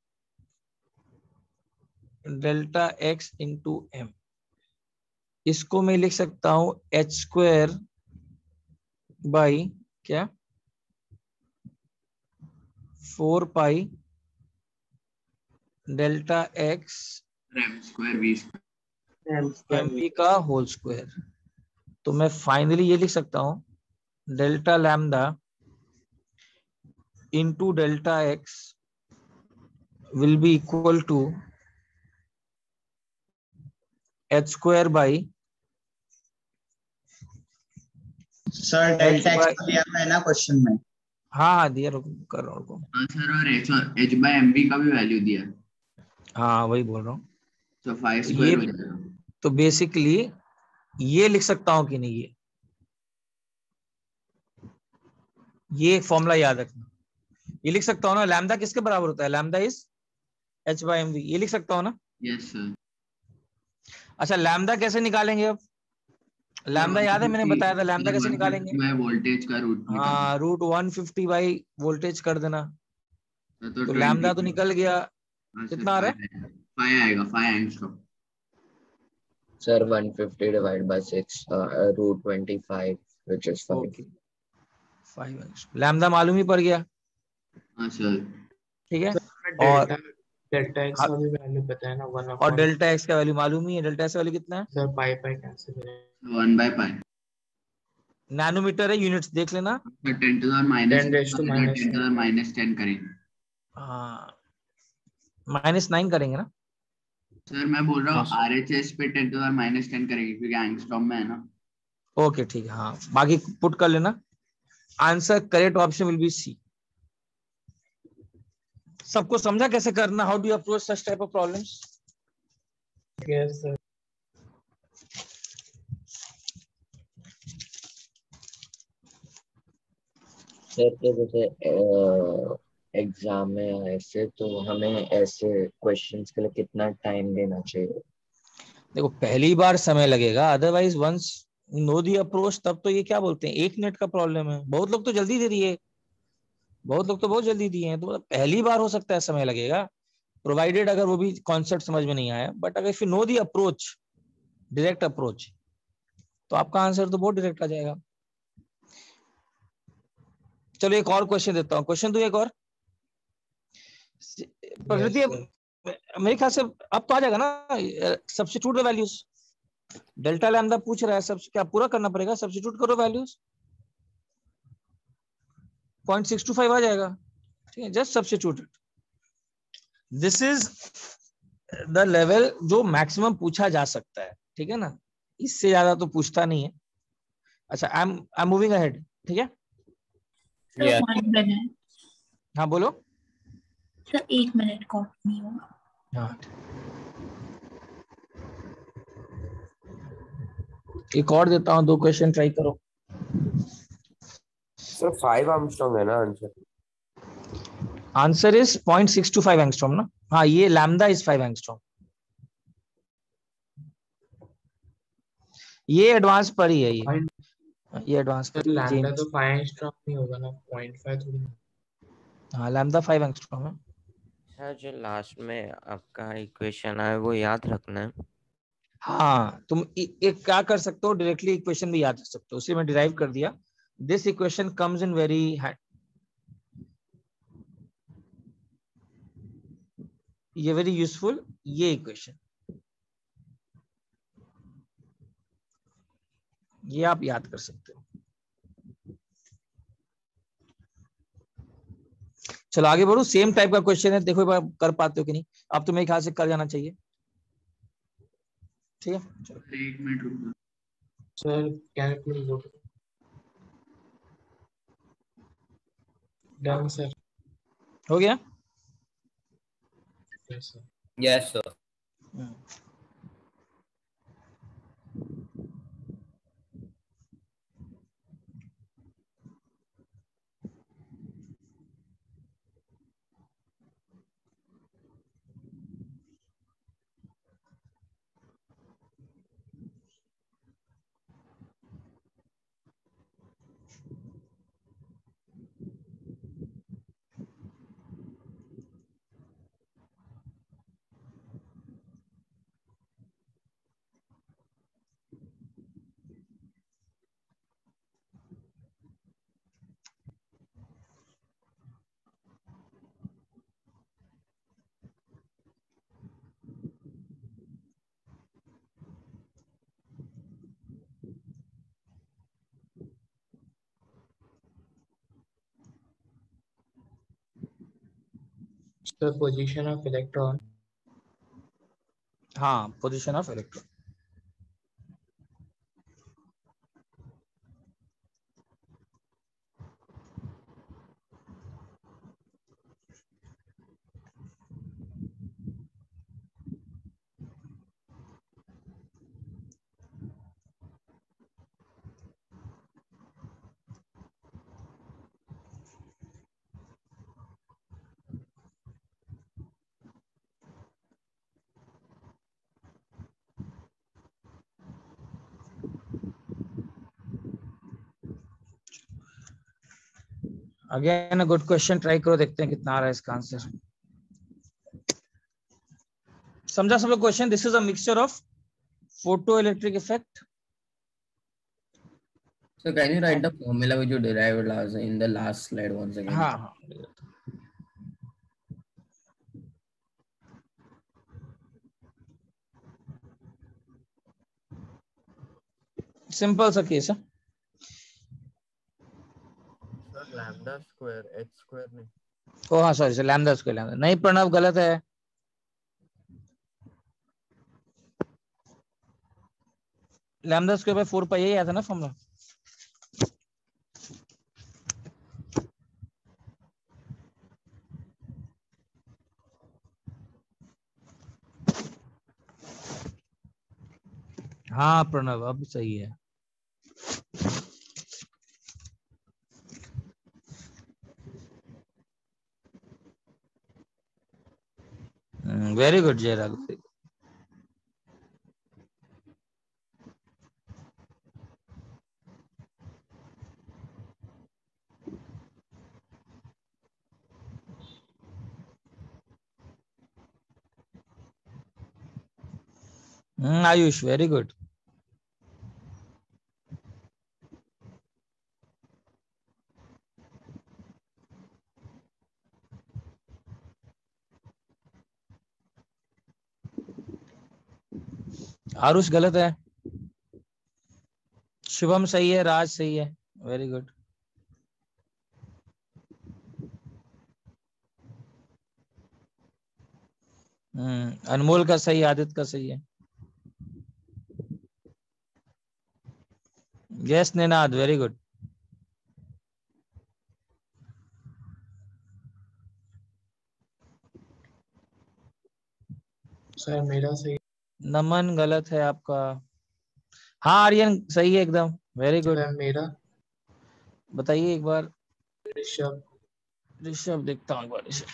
delta x into m. इसको मैं लिख सकता हूं एच स्क्वायर बाई क्या, four pi delta x m square v m v का होल स्क्वायर। तो मैं finally ये लिख सकता हूं delta lambda into delta x will be equal to h square by sir delta x का दिया है ना क्वेश्चन में। हाँ हाँ दिया, रुको कर रहा हूँ। हाँ सर, और h h by m v का भी वैल्यू दिया है। हाँ वही बोल रहा हूँ। तो फाइव तो स्क्वायर ये हो जाएगा। तो बेसिकली ये लिख सकता हूँ कि नहीं, ये ये एक फॉर्मूला याद रखना, ये लिख सकता हूँ ना, लैम्डा किसके बराबर होता है, lambda is h by m v, ये लिख सकता हूँ ना। Yes sir. अच्छा लैम्डा कैसे निकालेंगे अब, लैम्डा याद है मैंने बताया था, लैम्डा कैसे निकालेंगे। मैं वोल्टेज का रूट हाँ root one fifty by voltage कर देना, तो, तो लैम्डा तो निकल गया। कितना आ रहा है, फाइव आएगा, five angstrom. Sir one fifty divided by six, uh, root twenty-five, which is five. Okay five angstrom, lambda मालूम ही पड़ गया। हाँ सर। ठीक है, और डेल्टा एक्स का भी वैल्यू पता है ना, वन और डेल्टा एक्स का वैल्यू मालूम ही है, डेल्टा एक्स का वैल्यू कितना है सर पाई पाई कैंसिल करें, वन बाय पाई नैनोमीटर है, यूनिट्स देख लेना। Ten to the minus ten raise to minus ten to the minus ten करेंगे। हाँ माइनस नाइन करेंगे ना सर मैं बोल रहा हूँ आरएचएस पे ten to the minus ten करेंगे क्योंकि एंगस्ट्रॉम में है ना। ओके ठीक है, हाँ बाकी पुट कर लेना। Answer correct option will be C. सबको समझा कैसे करना, how do you approach such type of problems. Yes sir. Sir तो जैसे एग्जाम में ऐसे तो हमें ऐसे क्वेश्चंस के लिए कितना टाइम देना चाहिए। देखो पहली बार समय लगेगा, otherwise once know the approach तब तो ये क्या बोलते हैं एक मिनट का प्रॉब्लम है। बहुत लोग तो जल्दी दे दिए, बहुत लोग तो बहुत जल्दी दिए हैं, तो पहली बार हो सकता है समय लगेगा, प्रोवाइडेड अगर वो भी कॉन्सेप्ट समझ में नहीं आया। बट अगर if you know the approach, direct approach, तो आपका आंसर तो बहुत डायरेक्ट आ जाएगा। चलो एक और क्वेश्चन देता हूँ, क्वेश्चन दो एक और। प्रकृति मेरे ख्याल से अब तो आ जाएगा ना, substitute the values. Delta lambda पूछ रहा है, सब क्या पूरा करना पड़ेगा, सब्स्टिट्यूट करो values, point six two five आ जाएगा। ठीक है, just substitute it. This is the level जो मैक्सिमम पूछा जा सकता है। ठीक है ना, इससे ज्यादा तो पूछता नहीं है। अच्छा I am I am moving ahead. ठीक है सर वन मिनट, हाँ बोलो। सर एक मिनट कॉपी नहीं होगा। हाँ एक और देता हूँ, दो क्वेश्चन ट्राई करो। सर फाइव आर्मस्ट्रांग है ना answer. Answer is point six two five angstrom ना। हाँ ये लैम्डा इज फाइव एंगस्ट्रॉम। ये एडवांस पर ही है, ये ये एडवांस पर लैम्डा तो फाइव एंगस्ट्रॉम नहीं होगा ना, पॉइंट फाइव थोड़ी। हाँ लैम्डा फाइव एंगस्ट्रॉम है। सर जो लास्ट में आपका इक्वेशन है वो याद रखना है। हाँ तुम एक क्या कर सकते हो, डायरेक्टली इक्वेशन भी याद कर सकते हो, उसे मैं डिराइव कर दिया। This equation comes in very ये वेरी यूजफुल, ये इक्वेशन ये आप याद कर सकते हो। चलो आगे बढ़ो, सेम टाइप का क्वेश्चन है, देखो आप कर पाते हो कि नहीं। आप तो मेरे ख्याल से कर जाना चाहिए। ठीक है चलो एक मिनट रुको सर, कैलकुलेट डन सर, हो गया। Yes sir. Yes sir. The position of electron. हाँ, position of electron. Again good question, try करो, देखते हैं कितना आ रहा है इसका आंसर। समझा सब लोग question? This is a mixture of photoelectric effect. So can you write the formula which you derived last in the last slide once again? हाँ हाँ, सिंपल सा केस है। Sir lambda square h square नहीं। ओ हाँ sorry sir, lambda square, lambda नहीं, प्रणव गलत है। Lambda square by four pi यही आया था ना फॉर्मूला। हाँ प्रणव, अब सही है। Very good Jayrag. Ayush very good. Aarush गलत है। शुभम सही है, राज सही है, वेरी गुड। हम्म अनमोल का सही, आदित्य का सही है। Yes Ninad, very good. Sir मेरा सही। नमन गलत है आपका। हाँ आर्यन सही है एकदम, वेरी गुड। मेरा बताइए एक बार। ऋषभ। ऋषभ देखता हूँ एक बार। ऋषभ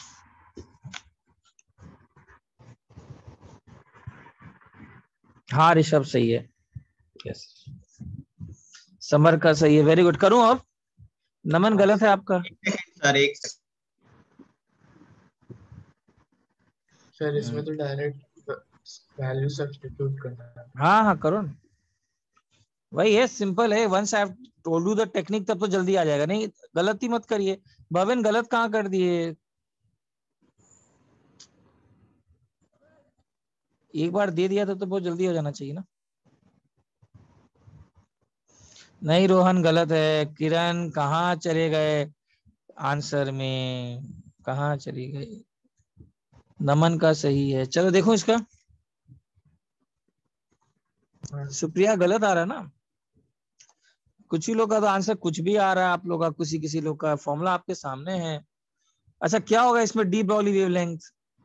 हाँ, ऋषभ सही है। यस, समर का सही है, वेरी गुड। करूं अब? नमन गलत है आपका। सर एक सर इसमें तो डायरेक्ट वैल्यू सब्स्टिट्यूट करना है। हाँ हाँ करो ना, वही है, सिंपल है। Once I have told you the technique तब तो जल्दी आ जाएगा। नहीं गलती मत करिए। भवन गलत कहाँ कर दिए? एक बार दे दिया था तो बहुत जल्दी हो जाना चाहिए ना। नहीं रोहन गलत है। किरण कहाँ चले गए आंसर में, कहाँ चली गई? नमन का सही है। चलो देखो इसका। सुप्रिया गलत आ रहा है ना। कुछ ही लोग का तो आंसर कुछ भी आ रहा है, आप लोग का किसी किसी लोग का फॉर्मूला आपके सामने है। अच्छा क्या होगा इसमें? De Broglie wavelength,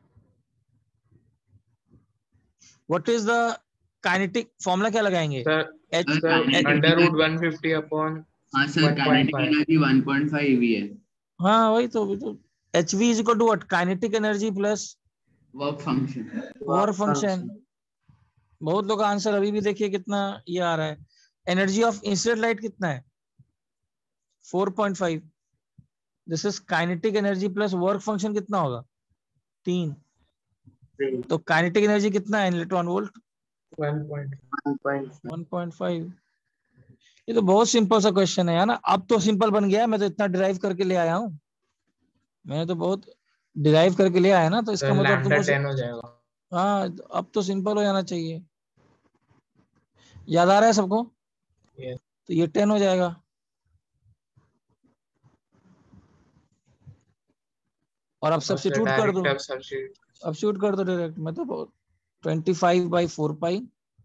what is the kinetic formula, क्या लगाएंगे? H under root one fifty upon हाँ sir, kinetic energy one point five v है। हाँ वही तो, तो h v is equal to what? Kinetic energy plus work function. Work function. बहुत लोग का आंसर अभी भी देखिए कितना ये आ रहा है। एनर्जी ऑफ इंसिडेंट लाइट कितना है? Four point five. This is kinetic energy plus work function कितना होगा? तीन। तो काइनेटिक एनर्जी कितना है electron volt? One point five. ये तो बहुत सिंपल सा क्वेश्चन है ना। अब तो सिंपल बन गया, मैं तो इतना डिराइव करके ले आया हूँ। मैंने तो बहुत डिराइव करके ले आया ना, तो इसका मतलब तो टेन हो जाएगा। हाँ अब तो सिंपल हो जाना चाहिए। याद आ रहा है सबको? yes. तो ये टेन हो जाएगा। और अब सब्स्टिट्यूट कर दो, डायरेक्ट सब्स्टिट्यूट सब्स्टिट्यूट कर दो डायरेक्ट। मैं तो twenty five by four pi,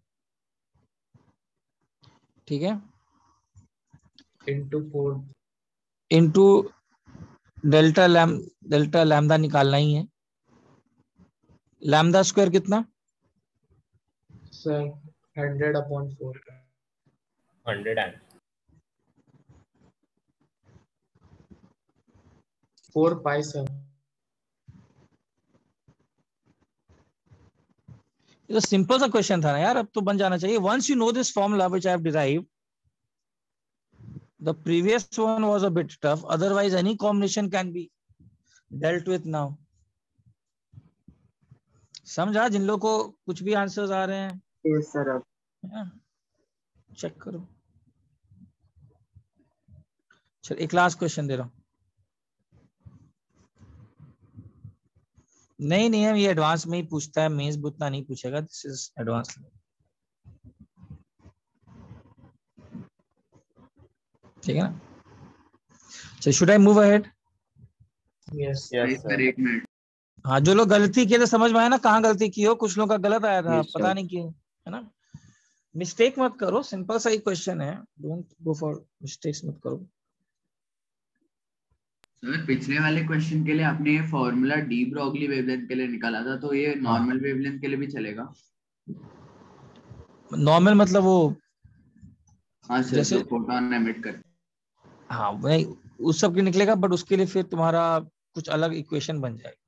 ठीक है, into four into delta lam delta lambda निकालना ही है। लैम्डा स्क्वायर कितना? Sir hundred upon four hundred and four pi sir. ये तो सिंपल सा क्वेश्चन था ना यार, अब तो बन जाना चाहिए। Once you know this formula which I have derived, the previous one was a bit tough, otherwise any combination can be dealt with now. समझा जिन लोगों को कुछ भी आंसर्स आ रहे हैं? Yes sir. अब चेक करो। चल एक लास्ट क्वेश्चन दे रहा हूं। नहीं नहीं ये एडवांस में ही पूछता है, मेंस उतना नहीं पूछेगा, दिस इज एडवांस। ठीक है ना? So should I move ahead? Yes sir एक मिनट। हाँ, जो लोग गलती किए थे समझ में आया ना कहाँ गलती की हो? कुछ लोग का गलत आया था, Yes, पता sir. नहीं क्यों, है ना? मिस्टेक मत करो, सिंपल सा ही क्वेश्चन है, डोंट गो फॉर मिस्टेक्स मत करो। सर पिछले वाले क्वेश्चन के लिए आपने ये फॉर्मूला डी ब्रॉगली वेवलेंथ के लिए निकाला था, तो ये नॉर्मल वेवलेंथ के लिए भी चलेगा? नॉर्मल मतलब वो हाँ सर, जैसे जो फोटोन एमिट कर। हाँ वही उस सब के निकलेगा, बट उसके लिए फिर तुम्हारा कुछ अलग इक्वेशन बन जाएगा।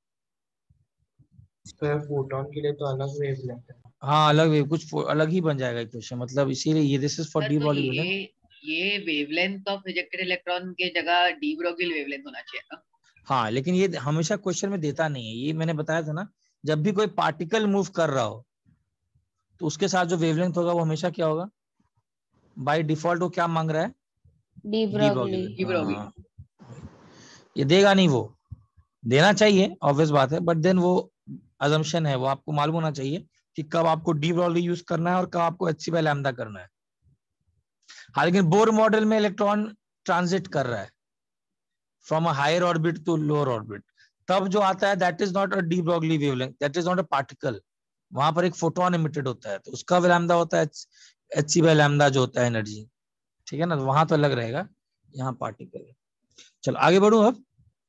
सर फोटोन के लिए तो अलग वेवलेंथ है। हाँ अलग वेव कुछ फो- अलग ही बन जाएगा इक्वेशन, मतलब इसीलिए ये this is for sir de तो ब्रॉगली ये वेवलेंथ। ये वेवलेंथ ऑफ रिजेक्टेड इलेक्ट्रॉन के जगह डी ब्रोगिल वेवलेंथ होना चाहिए ना? हाँ लेकिन ये हमेशा क्वेश्चन में देता नहीं है, ये मैंने बताया था ना, जब भी कोई पार्टिकल मूव कर रहा हो तो उसके साथ जो वेवलेंथ होगा वो हमेशा क्या होगा? बाय डिफॉल्ट वो क्या मांग रहा है? De de Broglie. De Broglie. Broglie. ये देगा नहीं, वो देना चाहिए ऑब्वियस बात है, बट देन वो अजम्पशन है, वो आपको मालूम होना चाहिए कि कब आपको डी ब्रॉगली यूज करना है और कब आपको एच सी बाय लैम्डा करना है। हाँ लेकिन बोर मॉडल में इलेक्ट्रॉन ट्रांजिट कर रहा है from a higher orbit to lower orbit, तब जो आता है that is not a de Broglie wavelength, that is not a particle. वहां पर एक फोटोन इमिटेड होता है, तो उसका लैम्डा होता है एच सी बाय लैम्डा जो होता है एनर्जी, ठीक है ना? तो वहां तो अलग रहेगा, यहाँ पार्टिकल है। चलो आगे बढ़ू अब।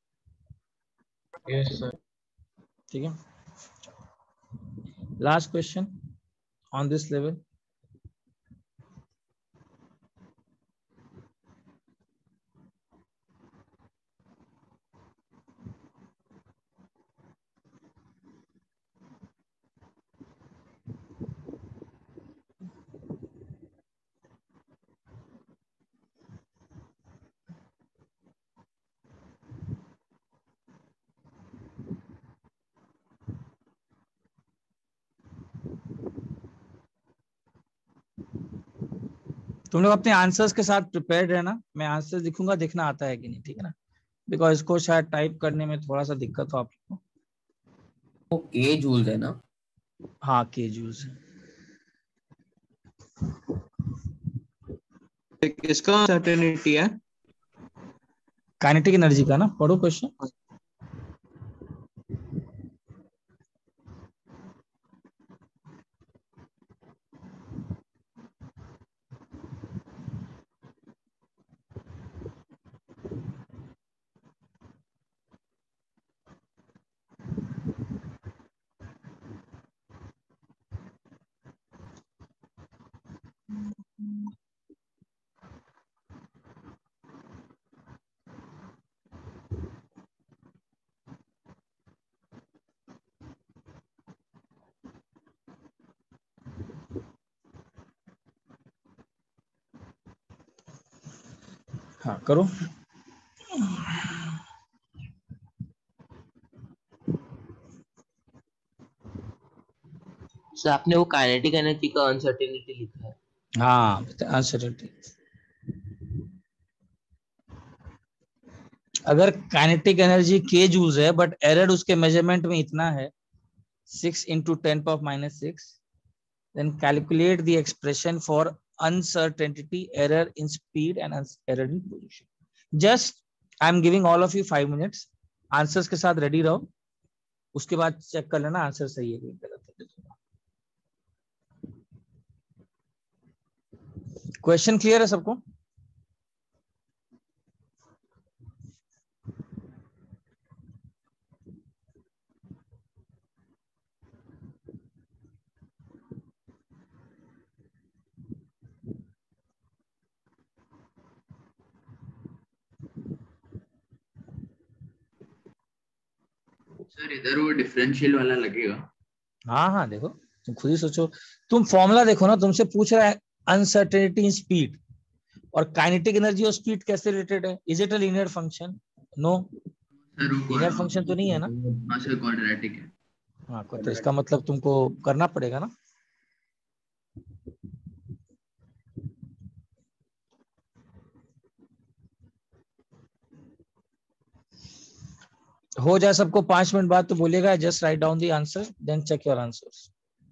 Yes sir. ठीक है, last question on this level. तुम लोग अपने आंसर्स के साथ प्रिपेयर्ड रहना, मैं आंसर्स लिखूंगा, देखना आता है कि नहीं, ठीक है ना? बिकॉज इसको शायद टाइप करने में थोड़ा सा दिक्कत हो आप लोग को। वो के जूल्स है ना? हाँ के जूल्स। किसका अनसर्टेनिटी है? काइनेटिक एनर्जी का ना, पढ़ो क्वेश्चन। हाँ करो। सर आपने वो काइनेटिक एनर्जी का अनसर्टेनिटी लिखा है। हाँ अनसर्टेनिटी, अगर काइनेटिक एनर्जी के जूल्स है बट एरर उसके मेजरमेंट में इतना है six into ten power minus six, then calculate the expression for uncertainty error in speed and error in position. Just I'm giving all of you five minutes, answers के साथ ready रहो, उसके बाद check कर लेना आंसर सही है कि गलत है। क्वेश्चन क्लियर है सबको? सर इधर वो डिफरेंशियल वाला लगेगा। हाँ हाँ देखो, तुम खुद ही सोचो, तुम फॉर्मूला देखो ना, तुमसे पूछ रहा है अनसर्टेनिटी इन स्पीड, और काइनेटिक एनर्जी और स्पीड कैसे रिलेटेड है? Is it a linear function? No, linear function तो नहीं है ना। हाँ सर क्वाड्रेटिक है। हाँ, तो इसका मतलब तुमको करना पड़ेगा ना। हो जाए सबको पांच मिनट बाद तो बोलेगा just write down the answer then check your answers.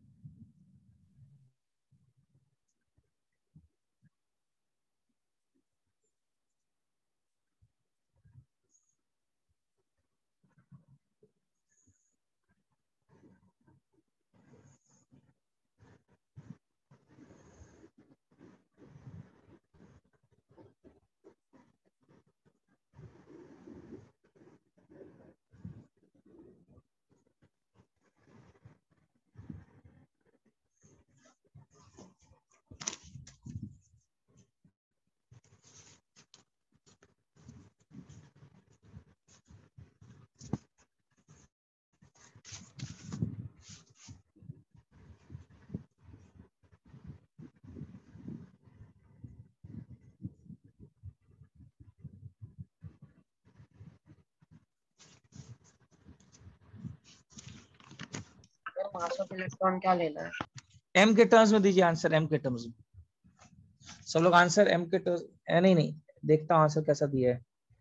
Mass of electron क्या लेना है? एम के टर्म्स में दीजिए आंसर, एम के टर्म्स में। सब लोग आंसर एम के टर्म्स, नहीं नहीं देखता हूं आंसर कैसा दिया है।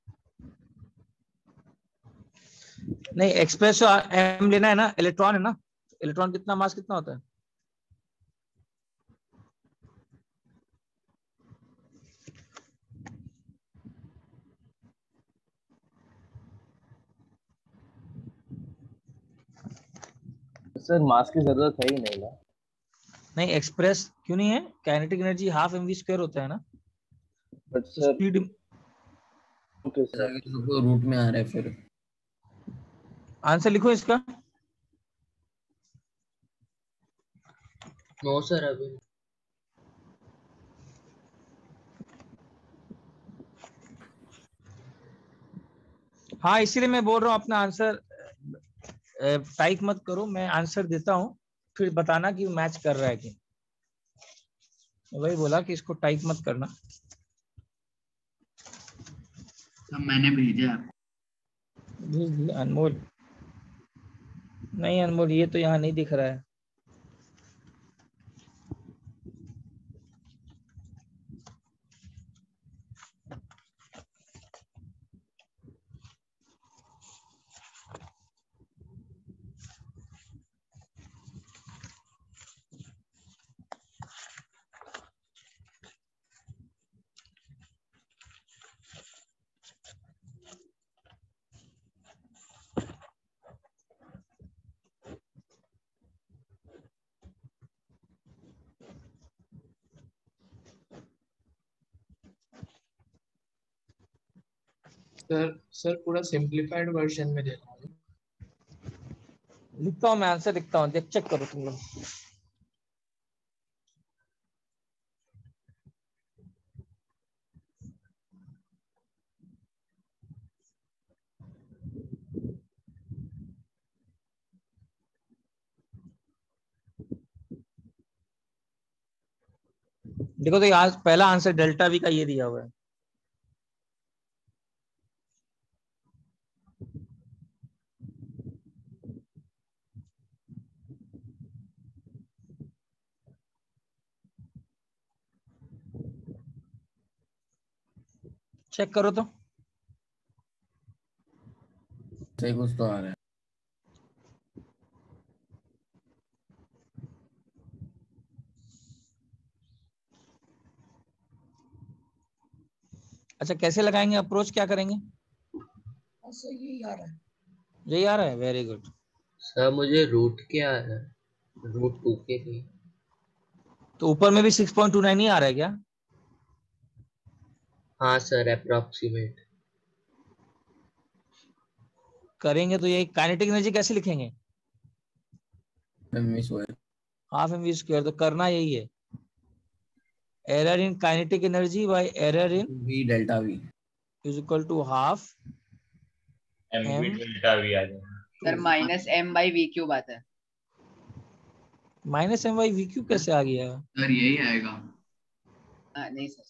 नहीं एक्सप्रेस एम लेना है ना, इलेक्ट्रॉन है ना, इलेक्ट्रॉन कितना मास कितना होता है? सर मास की जरूरत है ही नहीं ना। नहीं एक्सप्रेस क्यों नहीं है? Kinetic energy half m v square होता है ना। But sir speed okay sir, सबको रूट में आ रहा है फिर। आंसर लिखो इसका। नो सर अभी। हाँ इसीलिए मैं बोल रहा हूँ अपना आंसर टाइप मत करो, मैं आंसर देता हूँ फिर बताना कि मैच कर रहा है कि। वही बोला कि इसको टाइप मत करना। सब मैंने भेजा। अनमोल नहीं, अनमोल ये तो यहाँ नहीं दिख रहा है। सर सर पूरा सिंप्लीफाइड वर्जन में देना है। लिखता हूँ मैं आंसर लिखता हूँ, देख चेक करो तुम लोग। देखो तो आज पहला आंसर डेल्टा वी का ये दिया हुआ है। चेक करो तो। सही कुछ तो आ रहा है। अच्छा कैसे लगाएंगे अप्रोच, क्या करेंगे? ऐसे यही आ रहा है। यही आ रहा है, वेरी गुड। सर मुझे रूट क्या आ रहा है, रूट टू के लिए। तो ऊपर में भी सिक्स पॉइंट टू नाइन ही आ रहा है क्या? हाँ सर, अप्रोक्सीमेट करेंगे तो ये काइनेटिक एनर्जी कैसे लिखेंगे? M v square half m v square. तो करना यही है, error in kinetic energy by error in v delta v is equal to half m m v delta v आ जाएगा। Sir minus m by v cube आता है। Minus m by v cube कैसे आ गया? सर यही आएगा। हाँ नहीं sir,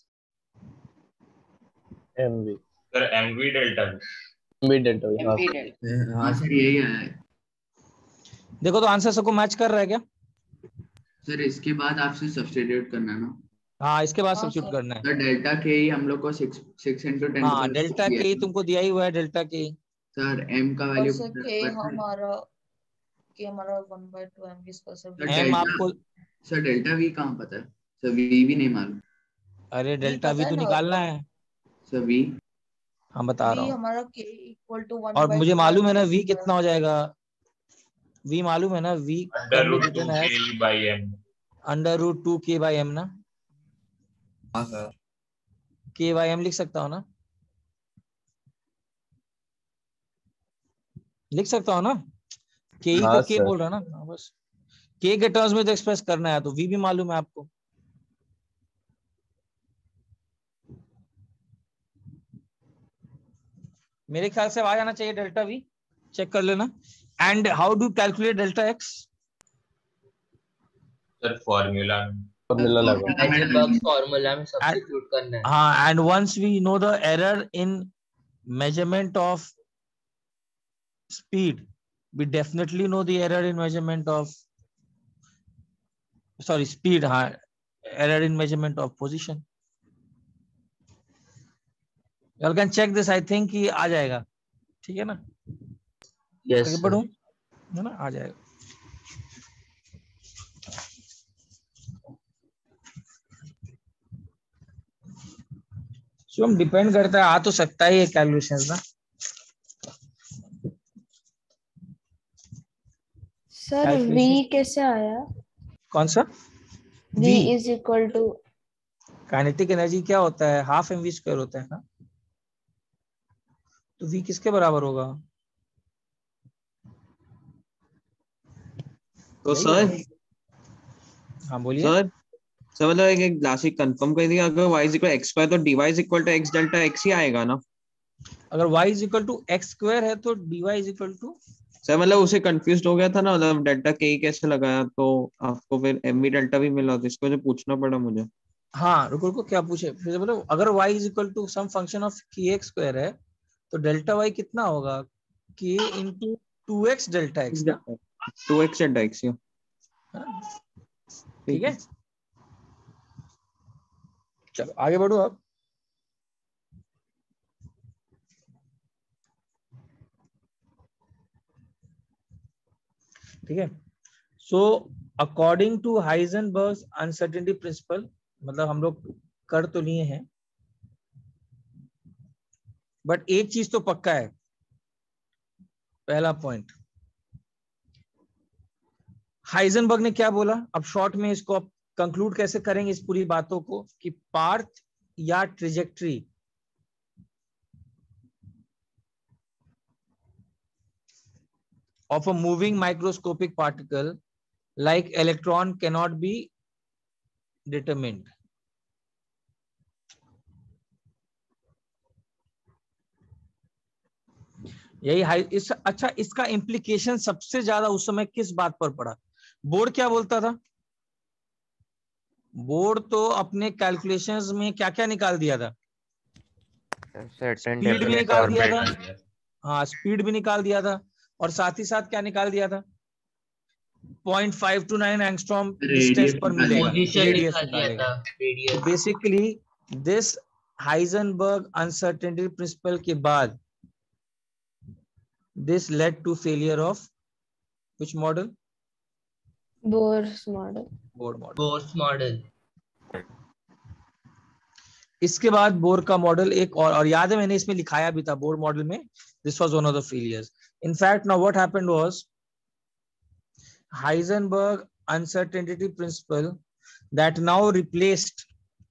m v sir m v delta v m v delta v. M हाँ वी डेल्टा। हाँ सर यही आया है। देखो तो आंसर सबको मैच कर रहा है क्या? सर इसके बाद आपसे सब्स्टिट्यूट करना ना। हाँ, इसके बाद हाँ सब्स्टिट्यूट सर। करना है। सर डेल्टा के ही हम लोग को सिक्स सिक्स इंटू टेन हाँ, डेल्टा के ही तुमको दिया ही हुआ है, डेल्टा के। सर एम का और वैल्यू सर के हमारा के हमारा one by two m v square sir. M आपको सर डेल्टा वी कहाँ पता है? सर वी भी नहीं मालूम। अरे वी डेल्टा वी पता है तो ना, निकालना वन है। सर वी हाँ बता रहा वी हूँ। हमारा के इक्वल टू वन और बाय मुझे टू मालूम एम है ना वी वी स्क्वायर। कितना हो जाएगा। वी मालूम है ना, v under can be root two written as k by m. Under root two k by m ना। हाँ सर के बाई एम लिख सकता हूँ ना, लिख सकता हूँ ना। के ही हाँ तो के सर। बोल रहा है ना। हाँ, बस के के टर्म्स में तो एक्सप्रेस करना है, तो वी भी मालूम है आपको। मेरे ख्याल से आ जाना चाहिए डेल्टा वी, चेक कर लेना। And how do calculate delta x? Sir formula formula लगा हाइजेनबर्ग फॉर्मूला में सब्स्टिट्यूट करना है। हाँ, and once we know the error in measurement of speed, we definitely know the error in measurement of sorry speed, हाँ, error in measurement of position. You can check this, I think कि आ जाएगा, ठीक है ना? yes आगे बढ़ूं, है ना? आ जाएगा। So, हम डिपेंड करता है, आ तो सकता ही है कैलकुलेशंस ना। सर v कैसे आया? कौन सा v is equal to kinetic energy क्या होता है? हाफ एम वी स्क्वायर होता है ना। तो v किसके बराबर होगा? तो सर हाँ बोलिए सर सर मतलब एक एक क्लासिक कंफर्म कर दिया, अगर y इज इक्वल x स्क्वायर तो dy is equal to x delta x ही आएगा ना। अगर y is equal to x square है तो dy is equal to. Sir मतलब उसे कंफ्यूज हो गया था ना, मतलब डेल्टा के ही कैसे लगाया, तो आपको फिर एम वी डेल्टा भी मिला, तो इसको वजह पूछना पड़ा मुझे। हाँ रुको रुको, क्या पूछे फिर? बोलो अगर y is equal to some function of k x square है तो डेल्टा y कितना होगा? k into two x delta x ना। टू एक्स डेल्टा x या ठीक है, चलो आगे बढ़ो अब। ठीक है, so according to Heisenberg uncertainty principle, मतलब हम लोग कर तो लिए हैं, बट एक चीज तो पक्का है। पहला पॉइंट, हाइजेनबर्ग ने क्या बोला? अब शॉर्ट में इसको आप कंक्लूड कैसे करेंगे इस पूरी बातों को, कि पाथ या trajectory of a moving microscopic particle like electron cannot be determined. यही इस अच्छा, इसका इंप्लीकेशन सबसे ज्यादा उस समय किस बात पर पड़ा? बोर्ड क्या बोलता था? बोर्ड तो अपने कैलकुलेशंस में क्या क्या निकाल दिया था? स्पीड भी निकाल दिया था। हाँ, स्पीड भी निकाल दिया था, और साथ ही साथ क्या निकाल दिया था? Point five two nine angstrom distance पर मिलेगा, रेडियस निकालेगा। Basically this Heisenberg uncertainty principle के बाद this led to failure of which model? Bohr's model. Bohr model. Bohr's model. इसके बाद बोर का मॉडल एक और, और याद है मैंने इसमें लिखाया भी था बोर मॉडल में, this was one of the failures. In fact, now what happened was Heisenberg uncertainty principle that now replaced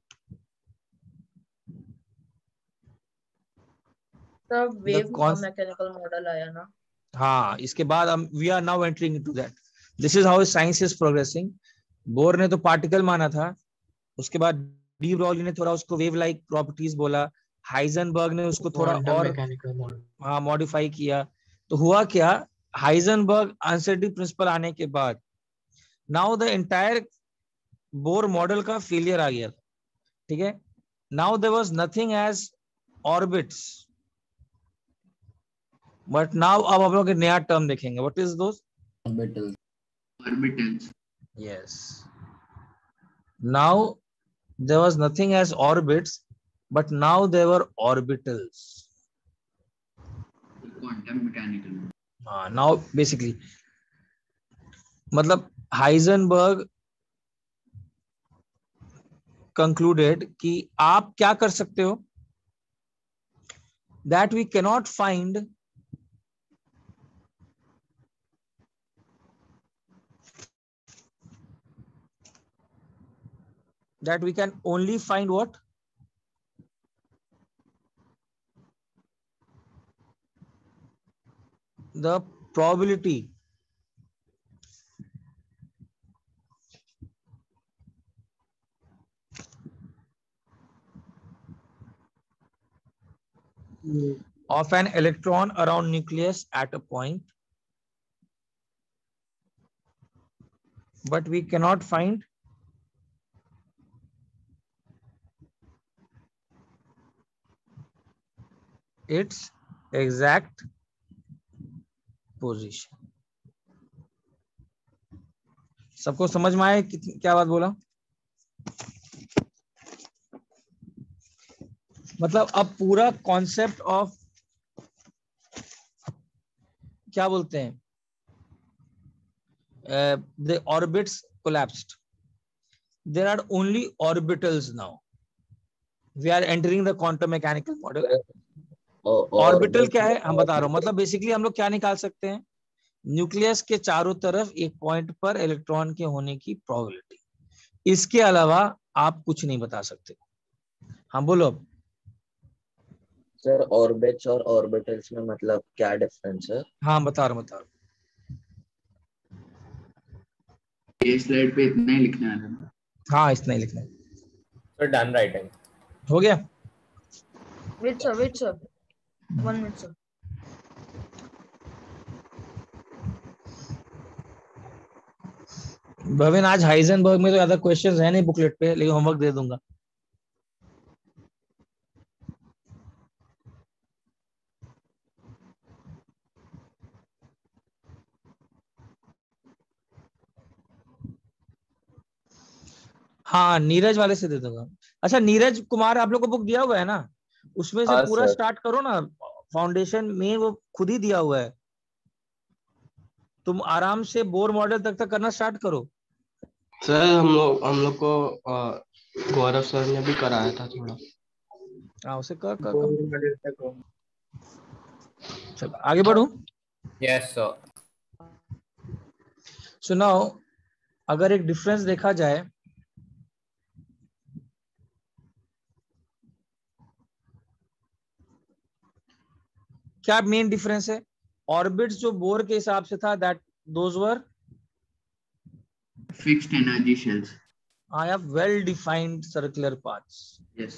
तब the wave con- mechanical model आया ना. हाँ, इसके बाद हम we are now entering into that. This is how science is progressing. Bohr ने तो particle माना था, उसके बाद डी ब्रॉगली ने थोड़ा उसको वेव लाइक प्रॉपर्टीज बोला, हाइजेनबर्ग ने उसको थोड़ा क्वांटम और मैकेनिकल मॉडल. हाँ मॉडिफाई किया. तो हुआ क्या, हाइजेनबर्ग अनसर्टेनिटी प्रिंसिपल आने के बाद now the entire Bohr model का फेलियर आ गया. ठीक है, now there was nothing as orbits, but now अब हम लोग एक नया टर्म देखेंगे. What is those? Orbital. Orbitals. Yes. Now there was nothing as orbits, but now there were orbitals. Quantum mechanical. Uh, now basically, मतलब Heisenberg concluded कि आप क्या कर सकते हो, that we cannot find that we can only find what? The probability Mm. of an electron around nucleus at a point, but we cannot find its exact position. सबको समझ में आया क्या बात बोला? मतलब अब पूरा कॉन्सेप्ट ऑफ क्या बोलते हैं, the orbits collapsed. There are only orbitals now. We are entering the quantum mechanical model. Orbital क्या है हम बता रहा हूं. मतलब बेसिकली हम लोग क्या निकाल सकते हैं, न्यूक्लियस के चारों तरफ एक पॉइंट पर इलेक्ट्रॉन के होने की प्रोबेबिलिटी. इसके अलावा आप कुछ नहीं बता सकते. हाँ बोलो. अब सर ऑर्बिट्स और ऑर्बिटल्स में मतलब क्या डिफरेंस है? हाँ बता रहा हूँ बता रहा हूँ. ये स्लाइड पे इतना ही लिखना है. हाँ इतना ही लिखना है. सर डन राइटिंग हो गया. Wait sir, wait sir. One minute sir. Bhavin आज हाइजेनबर्ग में तो ज्यादा क्वेश्चंस है नहीं बुकलेट पे, लेकिन होमवर्क दे दूंगा. हाँ नीरज वाले से दे दूंगा. अच्छा नीरज कुमार आप लोग को बुक दिया हुआ है ना, उसमें से हाँ, पूरा सर. स्टार्ट करो ना. फाउंडेशन में वो खुद ही दिया हुआ है, तुम आराम से बोर मॉडल तक तक करना स्टार्ट करो. सर हम लोग हम लोग को अ, गौरव सर ने भी कराया था थोड़ा. हाँ उसे कर कर, कर. चलो आगे बढ़ू. Yes sir. सुनाओ, अगर एक डिफरेंस देखा जाए, क्या मेन डिफरेंस है? ऑर्बिट्स जो बोर के हिसाब से था, that those were fixed energy shells. I have well defined circular paths. Yes.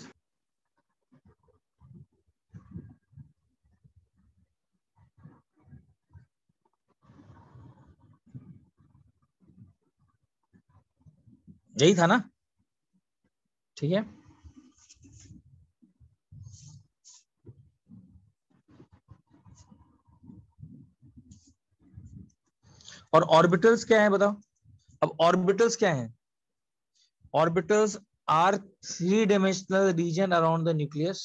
यही था ना? ठीक है. और ऑर्बिटल्स क्या है बताओ. अब ऑर्बिटल्स क्या है? Orbitals are three-dimensional region around the nucleus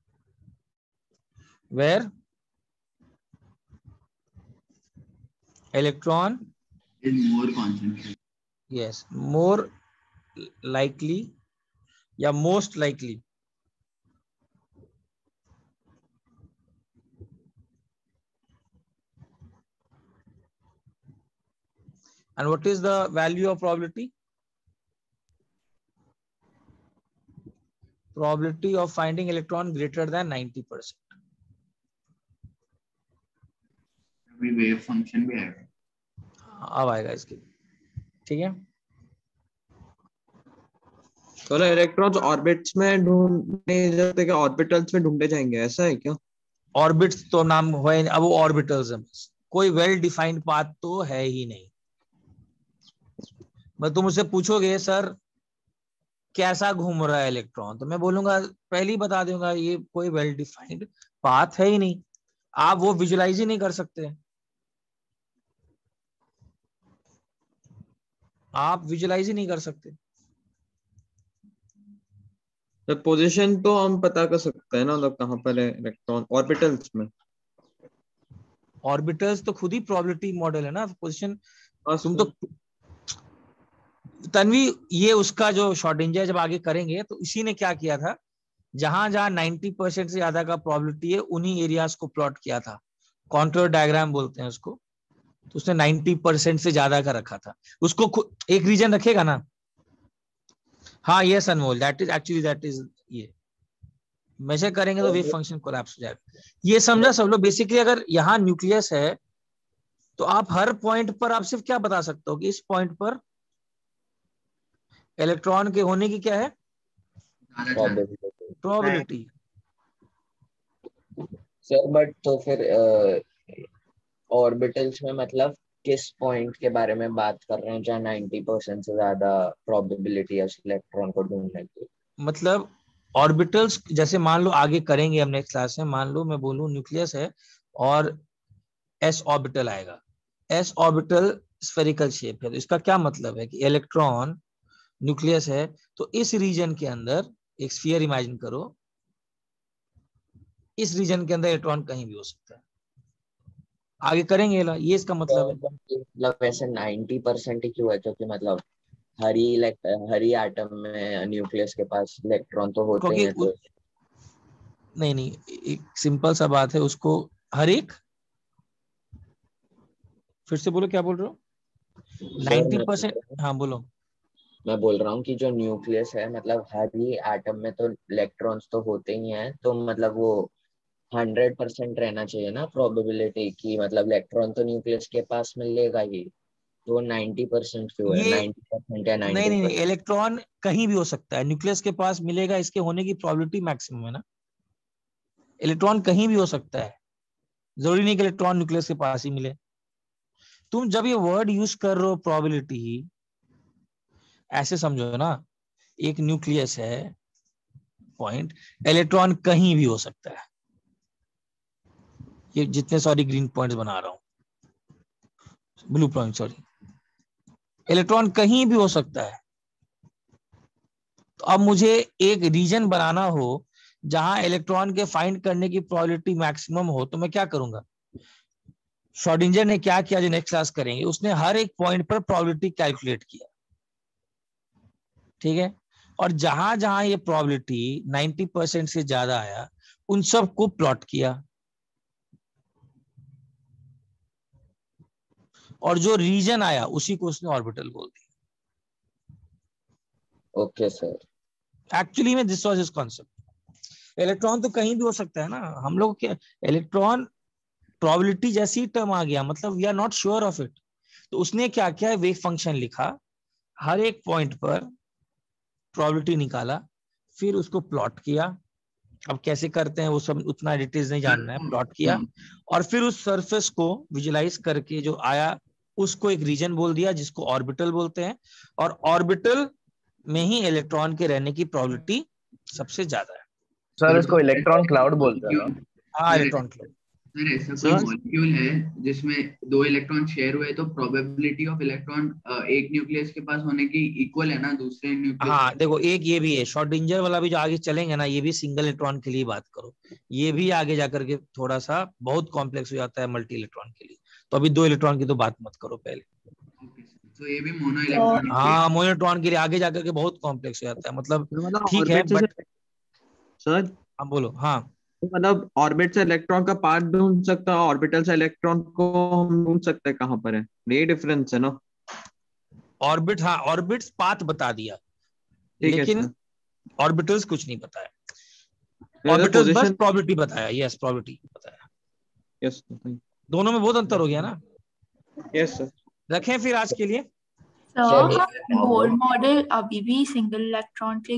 where electron is more concentrated. yes more likely या most likely and what is the value of probability? Probability of finding electron greater than ninety percent. अभी wave function भी आएगा, अब आएगा इसके, ठीक है। तो इलेक्ट्रॉन्स ऑर्बिट्स में ढूंढने जाते क्या ऑर्बिटल्स में ढूंढे जाएंगे, ऐसा है क्या? ऑर्बिट्स तो नाम हुआ ही नहीं, अब वो ऑर्बिटल्स है, बस कोई वेल डिफाइंड पाथ तो है ही नहीं। मैं तुम मुझसे पूछोगे सर कैसा घूम रहा है इलेक्ट्रॉन, तो मैं बोलूंगा पहले ही बता दूंगा ये कोई वेल डिफाइंड पाथ है ही नहीं, आप वो विजुलाइज ही नहीं कर सकते, आप विजुलाइज ही नहीं कर सकते। तो पोजीशन तो हम पता कर सकते हैं ना, मतलब कहाँ पर है इलेक्ट्रॉन ऑर्बिटल्स में। ऑर्बिटल्स तो खुद ही प्रोबेबिलिटी मॉडल है ना, पोजीशन। तुम तो तन्वी ये उसका जो शॉर्डिंजर जब आगे करेंगे तो इसी ने क्या किया था, जहां जहां नब्बे परसेंट से ज्यादा का प्रोबेबिलिटी है उन्हीं एरियाज को प्लॉट किया था, कॉन्टूर डायग्राम बोलते हैं उसको। तो उसने नब्बे परसेंट से ज्यादा का रखा था, उसको एक रीजन रखेगा ना। हाँ yes Anmol, that is actually that is ये मेजर करेंगे तो वेव फंक्शन कोलैप्स हो जाएगा। ये समझा सब लोग। बेसिकली अगर यहाँ न्यूक्लियस है तो आप हर पॉइंट पर आप सिर्फ क्या बता सकते हो कि इस पॉइंट पर इलेक्ट्रॉन के होने की क्या है प्रोबेबिलिटी। सर बट तो फिर ऑर्बिटल्स में मतलब किस पॉइंट के बारे में बात कर रहे हैं जहाँ नब्बे परसेंट से ज्यादा प्रोबेबिलिटी है उस इलेक्ट्रॉन को ढूंढने की? मतलब ऑर्बिटल्स जैसे मान लो आगे करेंगे हम नेक्स्ट क्लास में, मान लो मैं बोलूं न्यूक्लियस है और एस ऑर्बिटल आएगा, एस ऑर्बिटल स्फेरिकल शेप है, तो इसका क्या मतलब है कि इलेक्ट्रॉन न्यूक्लियस है तो इस रीजन के अंदर एक स्फीयर इमेजिन करो, इस रीजन के अंदर इलेक्ट्रॉन कहीं भी हो सकता है। आगे करेंगे ये इसका मतलब है। मतलब वैसे नब्बे परसेंट ही क्यों है, क्योंकि मतलब हर ही हर ही एटम में न्यूक्लियस के पास इलेक्ट्रॉन तो होते हैं तो... नहीं नहीं एक सिंपल सा बात है, उसको हर एक, फिर से बोलो क्या बोल रहे हो? नब्बे परसेंट हाँ बोलो। मैं बोल रहा हूँ कि जो न्यूक्लियस है मतलब हर ही एटम में तो इलेक्ट्रॉन्स तो होते ही हैं, तो मतलब वो हंड्रेड परसेंट रहना चाहिए ना प्रोबेबिलिटी की, मतलब इलेक्ट्रॉन तो न्यूक्लियस के पास मिलेगा ही, तो नब्बे परसेंट क्यों है? नब्बे परसेंट या नब्बे नहीं नहीं नहीं इलेक्ट्रॉन कहीं भी हो सकता है, न्यूक्लियस के पास मिलेगा, इसके होने की प्रोबेबिलिटी मैक्सिमम है ना। इलेक्ट्रॉन कहीं भी हो सकता है, जरूरी नहीं कि इलेक्ट्रॉन न्यूक्लियस के पास ही मिले। तुम जब ये वर्ड यूज कर रहे हो प्रोबेबिलिटी, ऐसे समझो ना, एक न्यूक्लियस है पॉइंट, इलेक्ट्रॉन कहीं भी हो सकता है। ये जितने सॉरी ग्रीन पॉइंट्स बना रहा हूं, ब्लू पॉइंट सॉरी, इलेक्ट्रॉन कहीं भी हो सकता है। तो अब मुझे एक रीजन बनाना हो जहां इलेक्ट्रॉन के फाइंड करने की प्रोबेबिलिटी मैक्सिमम हो, तो मैं क्या करूंगा? श्रोडिंगर ने क्या किया जो नेक्स्ट क्लास करेंगे, उसने हर एक पॉइंट पर प्रोबेबिलिटी कैलकुलेट किया, ठीक है, और जहां जहां ये प्रोबेबिलिटी नब्बे परसेंट से ज्यादा आया उन सब को प्लॉट किया, और जो रीजन आया उसी को उसने ऑर्बिटल बोल दिया। ओके सर, एक्चुअली में this was his concept. Electron तो कहीं भी हो सकता है ना, हम लोग के इलेक्ट्रॉन प्रोबेबिलिटी जैसी टर्म आ गया, मतलब we are not sure of it. तो उसने क्या किया, वेव फंक्शन लिखा, हर एक पॉइंट पर प्रोबेबिलिटी निकाला, फिर उसको प्लॉट किया। अब कैसे करते हैं वो सब उतना डिटेल्स नहीं जानना है, प्लॉट किया और फिर उस सरफेस को विजुलाइज करके जो आया उसको एक रीजन बोल दिया जिसको ऑर्बिटल बोलते हैं, और ऑर्बिटल में ही इलेक्ट्रॉन के रहने की प्रोबेबिलिटी सबसे ज्यादा है। सर इसको इलेक्ट्रॉन क्लाउड बोलते हैं। हाँ इलेक्ट्रॉन क्लाउड। सर ऐसा कोई मॉलिक्यूल है जिसमें दो इलेक्ट्रॉन शेयर हुए तो प्रोबेबिलिटी ऑफ इलेक्ट्रॉन एक न्यूक्लियस के पास होने की इक्वल है ना दूसरे न्यूक्लियस? हाँ देखो एक ये भी है, श्रोडिंगर वाला भी जो आगे चलेंगे ना, ये भी सिंगल इलेक्ट्रॉन के लिए बात करो, ये भी आगे जाकर के थोड़ा सा बहुत कॉम्प्लेक्स हो जाता है मल्टी इलेक्ट्रॉन के लिए। तो अभी दो इलेक्ट्रॉन की तो बात मत करो पहले। तो ये भी मोनो इलेक्ट्रॉन। हाँ मोनो इलेक्ट्रॉन के लिए आगे जाकर के बहुत कॉम्प्लेक्स हो जाता है, मतलब ठीक है बट सर हाँ बोलो। हाँ मतलब ऑर्बिट से इलेक्ट्रॉन का पाथ ढूंढ सकता है, ऑर्बिटल से इलेक्ट्रॉन को हम ढूंढ सकते हैं कहाँ पर है, ये डिफरेंस है ना। ऑर्बिट, हाँ ऑर्बिट्स पाथ बता दिया, ठीक है लेकिन सर। ऑर्बिटल्स कुछ नहीं बताया। मेरा ऑर्बिटल्स बस पोजीशन प्रोबेबिलिटी बताया, यस प्रोबेबिलिटी बताया। यस दोनों में बहुत अंतर हो गया ना। Yes sir. रखें फिर आज के लिए। सर बोर मॉडल अभी भी सिंगल इलेक्ट्रॉन के